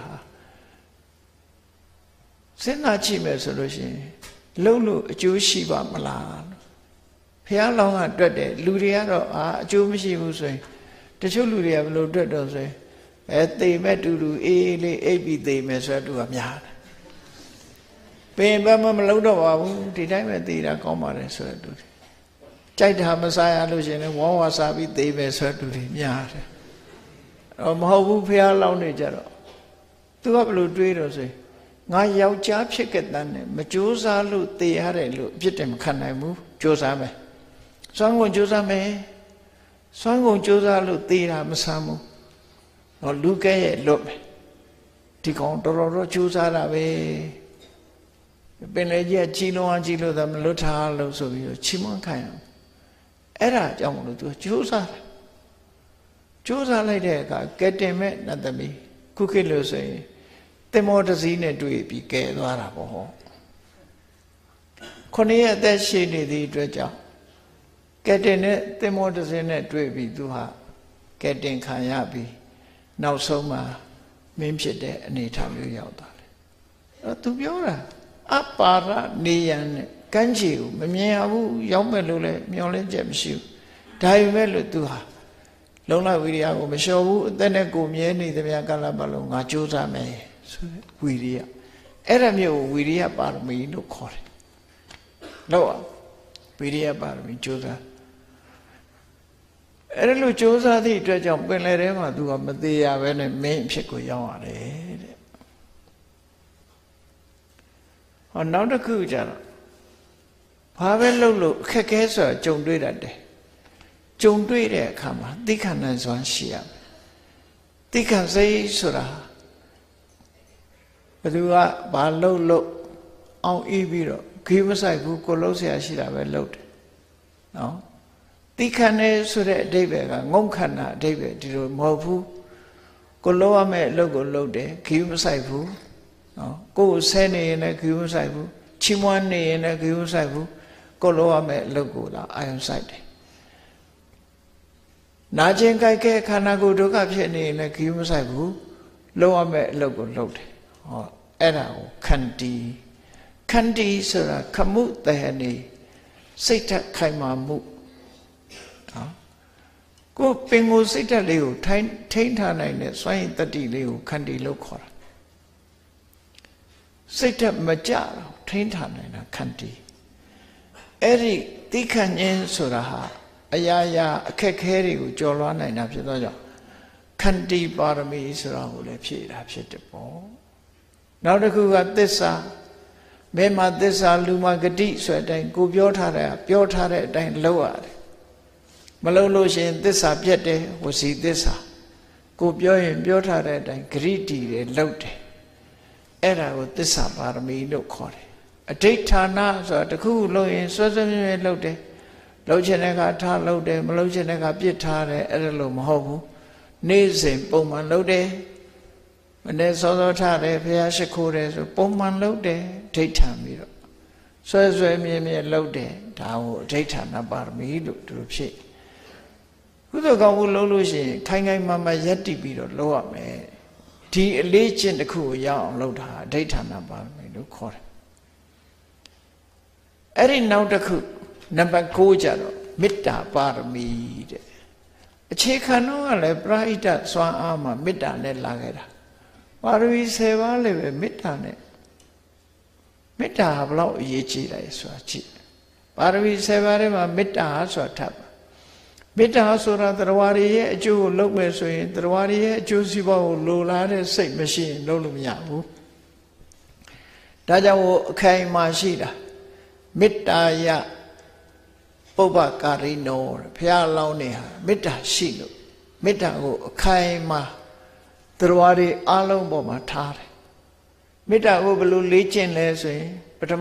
စဉ်းစားကြည့်မယ်ဆိုလို့ရှိရင်လုံးလို့အကျိုးရှိပါမလားဘုရားလောင်းကတွက်တယ်လူတွေကတော့အကျိုးမရှိဘူးဆိုရင်တချို့လူတွေကဘယ်လိုတွက်တော့ဆိုရင်သေမဲ့တူတူအေးလေးအိပ်ပြီးသေမယ်ဆိုတော့သူကများတယ်ပင်ဘက်မလုံးတော့ပါဘူးဒီတိုင်းပဲသေတာကောင်းပါတယ်ဆိုတော့သူကြိုက်တာမစားရလို့ရှင်လည်းဝါဝါစားပြီးသေမယ်ဆိုတော့သူများတယ်မဟုတ်ဘူးဖះလောင်းနေကြတော့သူကဘလို့တွေးတော့ဆိုငါယောက်ျားဖြစ်ခဲ့တဲ့နဲ့မကြိုးစားလို့သေရတယ်လို့အပြစ်တင်မခံနိုင်ဘူးကြိုးစားမယ်စွမ်းကုန်ကြိုးစားမယ်စွမ်းကုန်ကြိုးစားလို့သေတာမဆမ်းဘူးတော့လူကဲရဲ့လွတ်မယ်ဒီကောင်တော်တော်ကြိုးစားတာပဲပင်လေကြီးကြီးလုံးအောင်ကြီးလို့သာမလွတ်ထားလို့ဆိုပြီးတော့ချီးမွမ်းခံရအောင်အဲ့ဒါကြောင့်မလို့သူကြိုးစားတယ်ကြိုးစားလိုက်တဲ့အခါကဲတင်မဲ့နတ်သမီးခုခေတ်လို့ဆိုရင်တင်မောတစည်းနဲ့တွေ့ပြီးကဲသွားတာပေါ့ဟောခုနှစ်ရက်အသက်ရှိနေသည့်အတွက်ကြောင့်ကဲတင်နဲ့တင်မောတစည်းနဲ့တွေ့ပြီးသူဟာကဲတင်ခံရပြီးနောက်ဆုံးမှာမင်းဖြစ်တဲ့အနေအထားမျိုးရောက်သွားတယ်အဲ့သူပြောတာအပါရနေရန်နဲ့ကမ်းခြေကိုမမြင်ရဘူးရောက်မဲ့လို့လည်းမျောလင်းချက်မရှိဘူးဒါပေမဲ့လို့သူဟာလုံလဝိရိယကိုမလျှော်ဘူးအသက်နဲ့ကိုမြဲနေသမျှကာလပတ်လုံးငါကြိုးစားမယ်ဆိုတဲ့ဝိရိယအဲ့ဒါမျိုးဝိရိယပါရမီလို့ခေါ်တယ်တော့ဝိရိယပါရမီကြိုးစားအဲ့လိုကြိုးစားသည့်အတွက်ကြောင့်ပင်လယ်ထဲမှာသူကမသေးရပဲနဲ့မင်းအဖြစ်ကိုရောက်ရတယ်တဲ့ဟောနောက်တစ်ခုကျတော့ဘာပဲလုပ်လို့အခက်ခဲဆိုတာကြုံတွေ့တတ်တယ်ကြုံတွေ့တဲ့အခါမှာသိခံနိုင်စွမ်းရှိရမယ်သိခံစိတ်ဆိုတာဘယ်သူကဘာလုပ်အောင်ဤပြီးတော့ခီးမဆိုင်ဘူးကိုလှုပ်เสียရှိတာပဲလုပ်တယ်နော်သိခံနေဆိုတဲ့အဓိပ္ပာယ်ကငုံခန္ဓာအဓိပ္ပာယ်ဒီလိုမဟုတ်ဘူးကိုလှုပ်ရမယ့်အလုပ်ကိုလုပ်တယ်ခီးမဆိုင်ဘူးနော်ကိုယ်ဆဲနေရင်လည်းခီးမဆိုင်ဘူးချီးမွမ်းနေရင်လည်းခီးမဆိုင်ဘူးကိုလှုပ်ရမယ့်အလုပ်ကိုလာအာရုံစိုက်တယ်နာကျင်ကြိုက်ခဲ့ခန္ဓာကိုယ်ဒုက္ခဖြစ်နေရင်လည်းခီးမဆိုင်ဘူးလုပ်ရမယ့်အလုပ်ကိုလုပ်တယ်ဟောအဲ့ဒါကိုခန္တီဆိုတာခမှုတဟနေစိတ်ဓာတ်ခိုင်မာမှုနော်ကိုပင်ကိုစိတ်ဓာတ်လေးကိုထိန်းထားနိုင်တဲ့စွမ်းရည်တတ္တိလေးကိုခန္တီလို့ခေါ်တာစိတ်ဓာတ်မကြတော့ထိန်းထားနိုင်တာခန္တီအဲ့ဒီသိခံခြင်းဆိုတာဟာအရာရာအခက်ခဲတွေကိုကျော်လွှားနိုင်တာဖြစ်သောကြောင့်ခန္တီပါရမီဆိုတာကိုလည်းဖြည့်တာဖြစ်တယ်ပေါ့နောက်တစ်ခုကသစ္စာဘယ်မှာသစ္စာလူမှာဂတိဆိုတဲ့အတိုင်းကိုပြောထားတဲ့အတိုင်းလုပ်ရတယ်မလုပ်လို့ရှိရင်သစ္စာပြတ်တယ်ဝစီသစ္စာကိုပြောရင်ပြောထားတဲ့အတိုင်းဂရိတီတယ်လုပ်တယ်အဲ့ဒါကိုသစ္စာပါရမီလို့ခေါ်တယ်အဋိဌာဏဆိုတာတခုလုပ်ရင်စွဲစွဲမြဲမြဲလုပ်တယ်လုပ်ချင်တဲ့ကထားလုပ်တယ်မလုပ်ချင်တဲ့ကပြစ်ထားတယ်အဲ့ဒါလို့မဟုတ်ဘူးနေ့စဉ်ပုံမှန်လုပ်တယ်မနေ့စောစောထားတယ်ဘုရားရှိခိုးတယ်ဆိုပုံမှန်လုပ်တယ်ဒိဋ္ဌံပြီးတော့ဆွဲဆွဲမြဲမြဲလုပ်တယ်ဒါကိုအဋိဌာဏပါရမီလို့သူတို့ဖြစ်ကုသိုလ်ကောင်းမှုလုပ်လို့ရှိရင်ခိုင်ခိုင်မာမာယက်တည်ပြီးတော့လုပ်ရမယ်ဒီအလေးကျင့်တစ်ခုကိုရအောင်လုပ်တာအဋိဌာဏပါရမီလို့ခေါ်တယ်အဲ့ဒီနောက်တစ်ခုနံပါတ်6ကျတော့မေတ္တာပါရမီတဲ့အခြေခံတော့ကလည်းပရိဟိတစွမ်းအားမှာမေတ္တာနဲ့လာခဲ့တာပါရမီ10ပါးလည်းပဲမေတ္တာနဲ့မေတ္တာဘလောက်အရေးကြီးတယ်ဆိုတာကြည့်ပါရမီ10ပါးထဲမှာမေတ္တာဆိုတာထပ်ပါမေတ္တာဆိုတာတရားရည်ရဲ့အကျိုးကိုလုပ်မယ်ဆိုရင်တရားရည်ရဲ့အကျိုးစီးပွားကိုလိုလားတဲ့စိတ်မရှိရင်လုပ်လို့မရဘူးဒါကြောင့်အခိုင်အမာရှိတာမေတ္တာယပုပ္ပကာရိနောဘုရားလောင်းနေဟာမေတ္တာရှိလို့မေတ္တာကိုအခိုင်အမာတရားတွေအလုံးပေါ်မှာထားတယ်မေတ္တာကိုဘယ်လိုလေ့ကျင့်လဲဆိုရင်ပထမ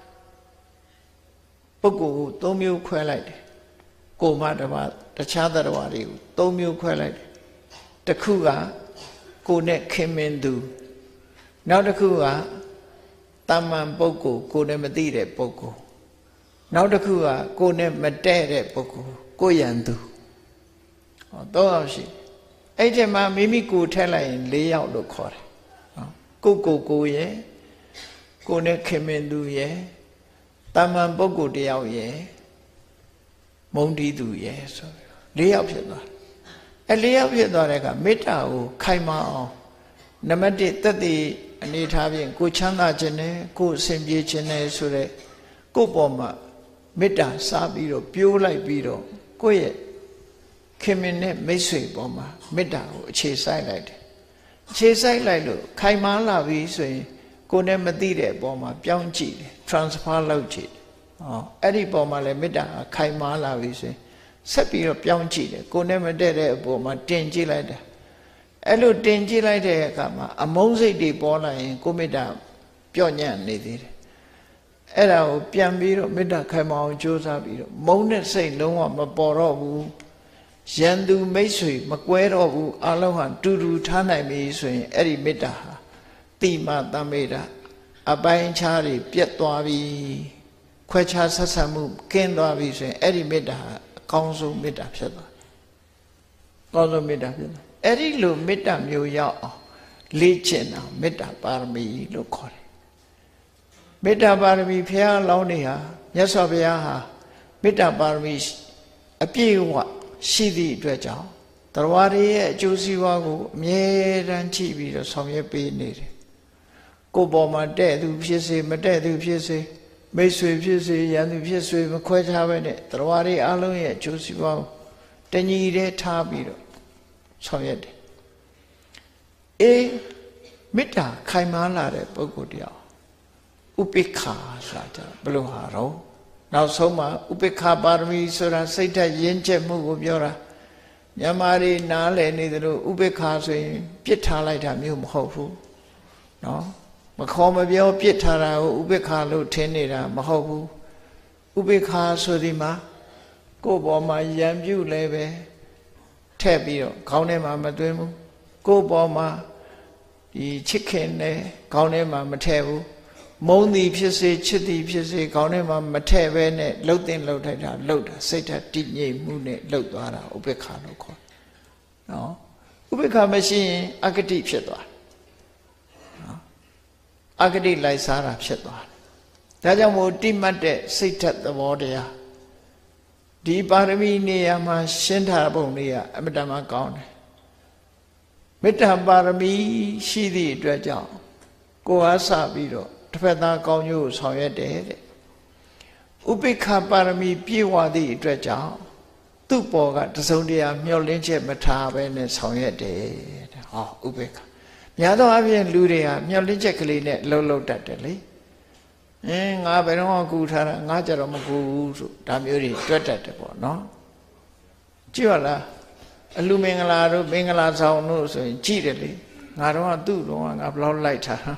ပုဂ္ဂိုလ်ကို3မျိုးခွဲလိုက်တယ်ကိုမတပါတခြားတရားတွေကို3မျိုးခွဲလိုက်တယ်တစ်ခုကကိုနဲ့ခင်မင်သူနောက်တစ်ခုကတမန်ပုဂ္ဂိုလ်ကိုနဲ့မသိတဲ့ပုဂ္ဂိုလ်နောက်တစ်ခုကကိုနဲ့မတည့်တဲ့ပုဂ္ဂိုလ်ကိုရန်သူဟော3ယောက်ရှိအဲ့ဒီမှာမိမိကိုထည့်လိုက်ရင်4ယောက်လို့ခေါ်တယ်ကိုရယ်ကိုနဲ့ခင်မင်သူရယ်တမန်ပုဂ္ဂိုလ်တယောက်ရယ်မုံတီးသူရယ်ဆို4ယောက်ဖြစ်သွားလေးယောက်ဖြစ်သွားတဲ့အခါမေတ္တာကိုခိုင်မာအောင်နံပါတ်1သက်တည်အနေထားဖြင့်ကိုချမ်းသာခြင်းနဲ့ကိုအစဉ်ပြေခြင်းနဲ့ဆိုတဲ့ကိုပေါ်မှာမေတ္တာစားပြီးတော့ပြိုးလိုက်ပြီးတော့ကိုယ့်ရဲ့ခင်မင်နဲ့မိတ်ဆွေပေါ်မှာမေတ္တာကိုအခြေစိုက်လိုက်တယ်အခြေစိုက်လိုက်လို့ခိုင်မာလာပြီဆိုရင်ကိုယ်နဲ့မသိတဲ့အပေါ်မှာပြောင်းကြည့်တယ် transfer လုပ်ကြည့်အဲ့ဒီပေါ်မှာလည်းမေတ္တာခိုင်မာလာပြီဆိုရင်ဆက်ပြီးတော့ပြောင်းကြည့်တယ်ကိုယ်နဲ့မတည့်တဲ့အပေါ်မှာတင်ကြည့်လိုက်တယ်အဲ့လိုတင်ကြည့်လိုက်တဲ့အခါမှာအမုန်းစိတ်တွေပေါ်လာရင်ကိုမေတ္တာပြော့ညံ့နေသေးတယ်အဲ့ဒါကိုပြန်ပြီးတော့မေတ္တာခိုင်မာအောင်ကြိုးစားပြီးတော့မုန်းတဲ့စိတ်လုံးဝမပေါ်တော့ဘူးရန်သူမိတ်ဆွေမကွဲတော့ဘူးအလုံးဟာတူတူထားနိုင်ပြီဆိုရင်အဲ့ဒီမေတ္တာဟာတိမတံမေတ္တာအပိုင်းခြားတွေပြတ်သွားပြီခွဲခြားဆက်ဆံမှုကင်းသွားပြီဆိုရင်အဲ့ဒီမေတ္တာဟာအကောင်းဆုံးမေတ္တာဖြစ်သွားကောင်းဆုံးမေတ္တာဖြစ်သွားအဲ့ဒီလိုမေတ္တာမျိုးရောက်အောင်လေ့ကျင့်အောင်မေတ္တာပါရမီလို့ခေါ်တယ်မေတ္တာပါရမီဘုရားအလောင်းတွေဟာမြတ်စွာဘုရားဟာမေတ္တာပါရမီအပြည့်အဝရှိသည့်အတွက်ကြောင့်တရားတွေရဲ့အကျိုးစီးပွားကိုအမြဲတမ်းကြည့်ပြီးတော့ဆောင်ရွက်ပေးနေတယ်ကိုယ်ပေါ်မှာတဲ့သူဖြစ်စေမတဲ့သူဖြစ်စေမိတ်ဆွေဖြစ်စေရန်သူဖြစ်စေမခွဲခြားဘဲနဲ့တရားတွေအလုံးရဲ့အကျိုးစီးပွားကိုတညီတည်းထားပြီးတော့ဆောင်ရွက်တယ်မေတ္တာခိုင်မာလာတဲ့ပုဂ္ဂိုလ်တရားဥပိ္ပခာဆိုတာဘယ်လိုဟာတော့နောက်ဆုံးမှာဥပိ္ပခာပါရမီဆိုတာစိတ်ဓာတ်ရင်းချက်မှုကိုပြောတာမြန်မာတွေနားလည်နေသလိုဥပိ္ပခာဆိုရင်ပြစ်ထားလိုက်တာမျိုးမဟုတ်ဘူးနော်မခေါ်မပြောပြစ်ထားတာကိုဥပိ္ပခာလို့ထင်နေတာမဟုတ်ဘူးဥပိ္ပခာဆိုဒီမှာကိုယ်ပေါ်မှာရံပြုတ်လဲပဲထည့်ပြီးတော့ခေါင်းထဲမှာမသွင်းဘူးကိုယ်ပေါ်မှာဒီချစ်ခင်နဲ့ခေါင်းထဲမှာမထည့်ဘူးမုန်းသည်ဖြစ်စေချစ်သည်ဖြစ်စေခေါင်းထဲမှာမထည့်ပဲနဲ့လှုပ်တင်လှုပ်ထိုက်တာလှုပ်တာစိတ်ဓာတ်တည်ငြိမ်မှုနဲ့လှုပ်သွားတာဥပိ္ပခာလို့ခေါ်နော်ဥပိ္ပခာမရှိရင်အဂတိဖြစ်သွားနော်အဂတိလိုက်စားတာဖြစ်သွားတယ်ဒါကြောင့်မို့တိမှတ်တဲ့စိတ်ဓာတ်သဘောတရားဒီပါရမီနေရာမှာရှင်းထားပုံလေးကအမတ္တမကောင်းတယ်မေတ္တာပါရမီရှိသည့်အတွက်ကြောင့်ကိုယ်အားစပြီးတော့တစ်ဖက်သားကောင်းကျိုးကိုဆောင်ရွက်တယ်တဲ့ဥပိ္ပခာပါရမီပြည့်ဝသည့်အတွက်ကြောင့်သူ့ပေါ်ကတစုံတရာမျှော်လင့်ချက်မထားဘဲနဲ့ဆောင်ရွက်တယ်တဲ့ဟောဥပိ္ပခာများသောအားဖြင့်လူတွေကမျှော်လင့်ချက်ကလေးနဲ့လှုပ်တတ်တယ်လေငါဘယ်တော့မှကူထားတာငါကြတော့မကူဘူးဆိုဒါမျိုးတွေတွက်တတ်တယ်ပေါ့နော်ကြည့်ရလားအလူမင်္ဂလာတို့မင်္ဂလာဆောင်တို့ဆိုရင်ကြည့်တယ်လေငါတော့သူ့တော့ငါဘယ်လောက်လိုက်ထား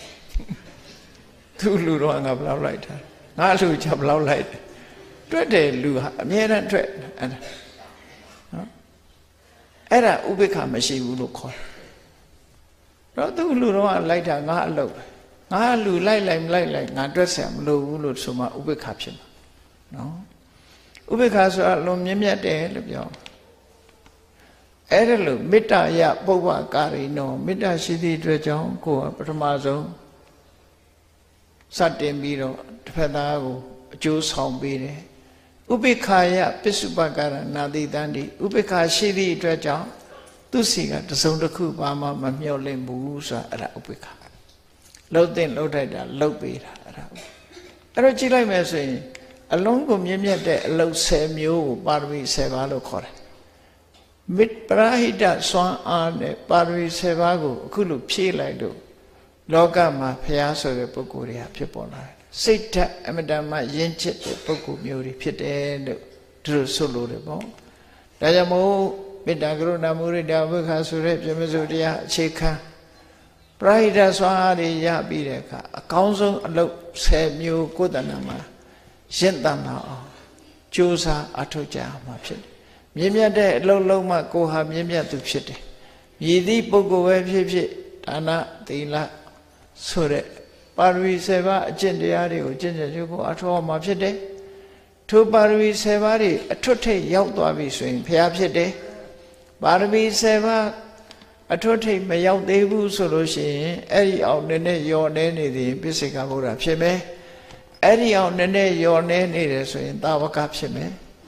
သူ့လူတော့ငါဘယ်လောက်လိုက်ထားငါလူချဘယ်လောက်လိုက်တွက်တယ်လူဟာအမြဲတမ်းတွက်အဲ့ဒါနော်အဲ့ဒါဥပိ္ပခာမရှိဘူးလို့ခေါ်တယ်တော့သူ့လူတော့လိုက်တာငါအလုပ်ငါလူလိုက်မလိုက်ငါတွက်ဆရာမလိုဘူးလို့ဆိုမှဥပိ္ပခာဖြစ်မှာနော်ဥပိ္ပခာဆိုတာလွန်မြင့်မြတ်တယ်လို့ပြောအဲ့ဒါလို့မေတ္တာယပုဗ္ဗကာရိနောမေတ္တာရှိသည့်အတွက်ကြောင့်ကိုယ်ကပထမဆုံးစတင်ပြီးတော့တစ်ဖက်သားကိုအကျိုးဆောင်ပေးတယ်ဥပိ္ပခာယပစ္စုပကာရနာတိတံတိဥပိ္ပခာရှိသည့်အတွက်ကြောင့်သူစီကတစုံတစ်ခုဘာမှမမျှော်လင့်ဘူးဆိုတာအဲ့ဒါဥပိ္ပခာလှုပ်တဲ့လှုပ်ထိုက်တာလှုပ်ပေးတာအဲ့ဒါအဲ့တော့ကြည့်လိုက်မယ်ဆိုရင်အလုံးကိုမြင့်မြတ်တဲ့အလုပ်10မျိုးကိုပါရမီ10ပါးလို့ခေါ်တယ်မိပရာဟိတစွမ်းအားနဲ့ပါရမီ10ပါးကိုအခုလိုဖြည့်လိုက်လို့လောကမှာဘုရားဆိုတဲ့ပုဂ္ဂိုလ်တွေကဖြစ်ပေါ်လာတယ်စိတ်ဓာတ်အမတမယဉ်ကျေးတဲ့ပုဂ္ဂိုလ်မျိုးတွေဖြစ်တယ်လို့သူတို့ဆိုလို့တယ်ပေါ့ဒါကြောင့်မို့မေတ္တာကရုဏာမုဒိတာဝိခာဆိုတဲ့ပြမစုတရားအခြေခံပရာဟိတစွမ်းအားတွေရပြီးတဲ့အခါအကောင်းဆုံးအလုပ်10မျိုးကိုယ်တဏ္ဍာမှာရင့်တမ်းလာအောင်ကြိုးစားအထောက်ကြမှာဖြစ်တယ်မြင့်မြတ်တဲ့အလုပ်လုံးမှကိုယ်ဟာမြင့်မြတ်သူဖြစ်တယ်မြည်သည့်ပုဂ္ဂိုလ်ပဲဖြစ်ဖြစ်ဒါနသီလဆိုတဲ့ပါရမီ7ပါးအကျင့်တရားတွေကိုကျင့်ကြံကြိုးကိုအထောက်အမှာဖြစ်တယ်ထိုပါရမီ7ပါးတွေအထွတ်ထိပ်ရောက်သွားပြီဆိုရင်ဘုရားဖြစ်တယ်ပါရမီ7ပါးအထွတ်ထိပ်မရောက်သေးဘူးဆိုလို့ရှိရင်အဲ့ဒီအောင်နည်းနည်းယောနေနေသည်ပိစိကဗုဒ္ဓဖြစ်မယ်အဲ့ဒီအောင်နည်းနည်းယောနေနေတယ်ဆိုရင်သာဝကဖြစ်မယ်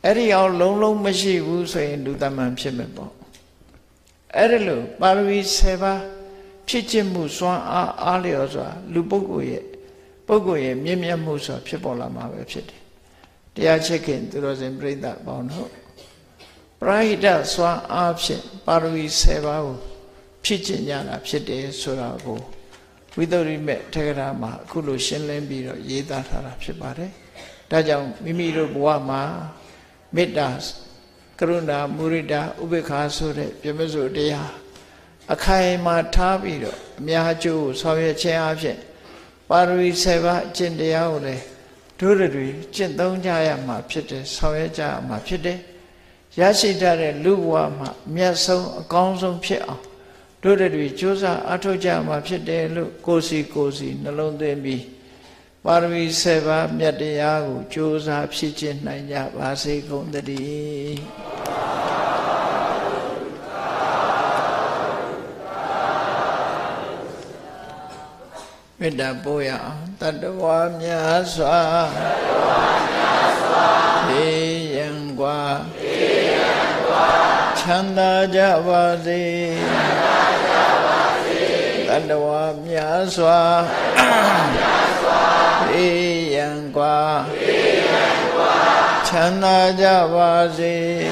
Eri long machivu so in Dutaman Chimipo. Erilu, Baravi Seva, Chichimu Swan Aliosa, Luboguye, Boguye, Mimia Musa, Pipola Mavachit. They are checking to those and bring that bone. Prahida Swan option, Baravi Seva, Chichinyana, Pite, Surago. Without met Tegarama, Kulu Shinlen Biro, Yeda Harapsipare, Dajam, Mimiro Buama. Midas, Karuna, Murida, Ubeka Sure, Yamazu Dea, Akai Matabido, Miaju, Soya Chiaje, Barui Seva, Jindiaule, Turidri, Jindon Jaya Mapite, Soya Jaya Mapite, Yashidare, Luwa, Miaso, Gonzo Pia, Turidri, Josa, Atoja Mapite, Gosi, Nalon Dembi. Barvi Seva Myadiyagu Josa Psichin Naya Vasi Kondari Mida Boya Tadwa Myaswa Yangwa Chanda Javasi Tadwa Myaswa Yangwa Chanda Javasi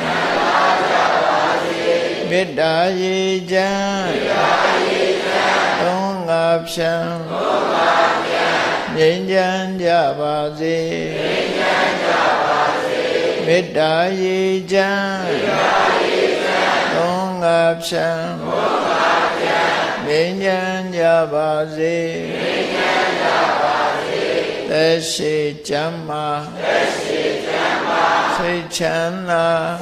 Midayi Jan Dongapshan Yinjan Javasi Midayi Jan Dongapshan Yinjan Javasi Deshi Jamma Sechana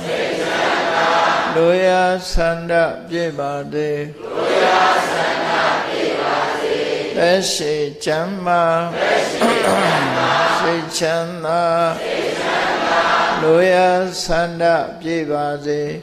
Loya Sanda Jibade Deshi Jamma Sechana Loya Sanda Jibade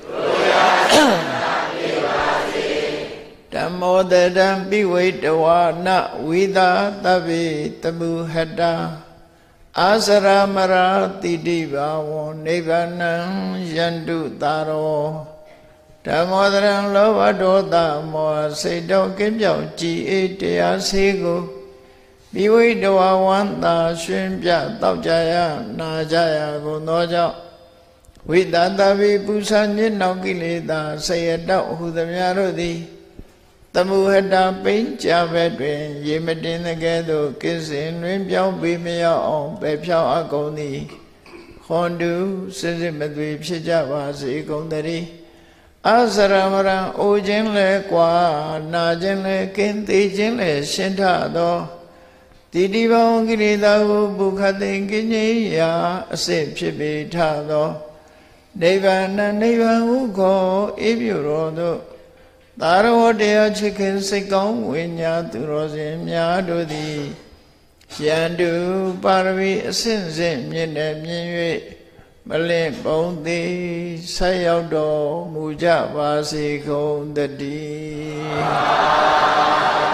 Damodadam Biwaitawana Vida Tavi Tabu Hada Asaramara Tidiva Nivanam Yandu Taro Damodaram Lovadota Moa Sedo Kimjo G8 Sego Biwaitawa Wanda Shrimpya Taujaya Najaya Gonoja Vidatavi Pusanjin Nokilita Sayada Hudamyarodi Tamuhada Pincha Vedwin, Yemedin the Gado, Kissing, Rimpio, Bimia, Pepia Agoni, Hondu, Sizimadwi, Pijavasi, Gondari, Azaramara, Ojinle, Qua, Najinle, Kinti Jinle, Shintado, Didiva Girida, Bukati Ginia, Sip Chibi Tado, Devana Neva Uko, if you rodo. Taro dea chicken sikong winya turosim yadudi Yandu parvi sinzim yene mye Malin bondi sayaudo muja vasi kondadi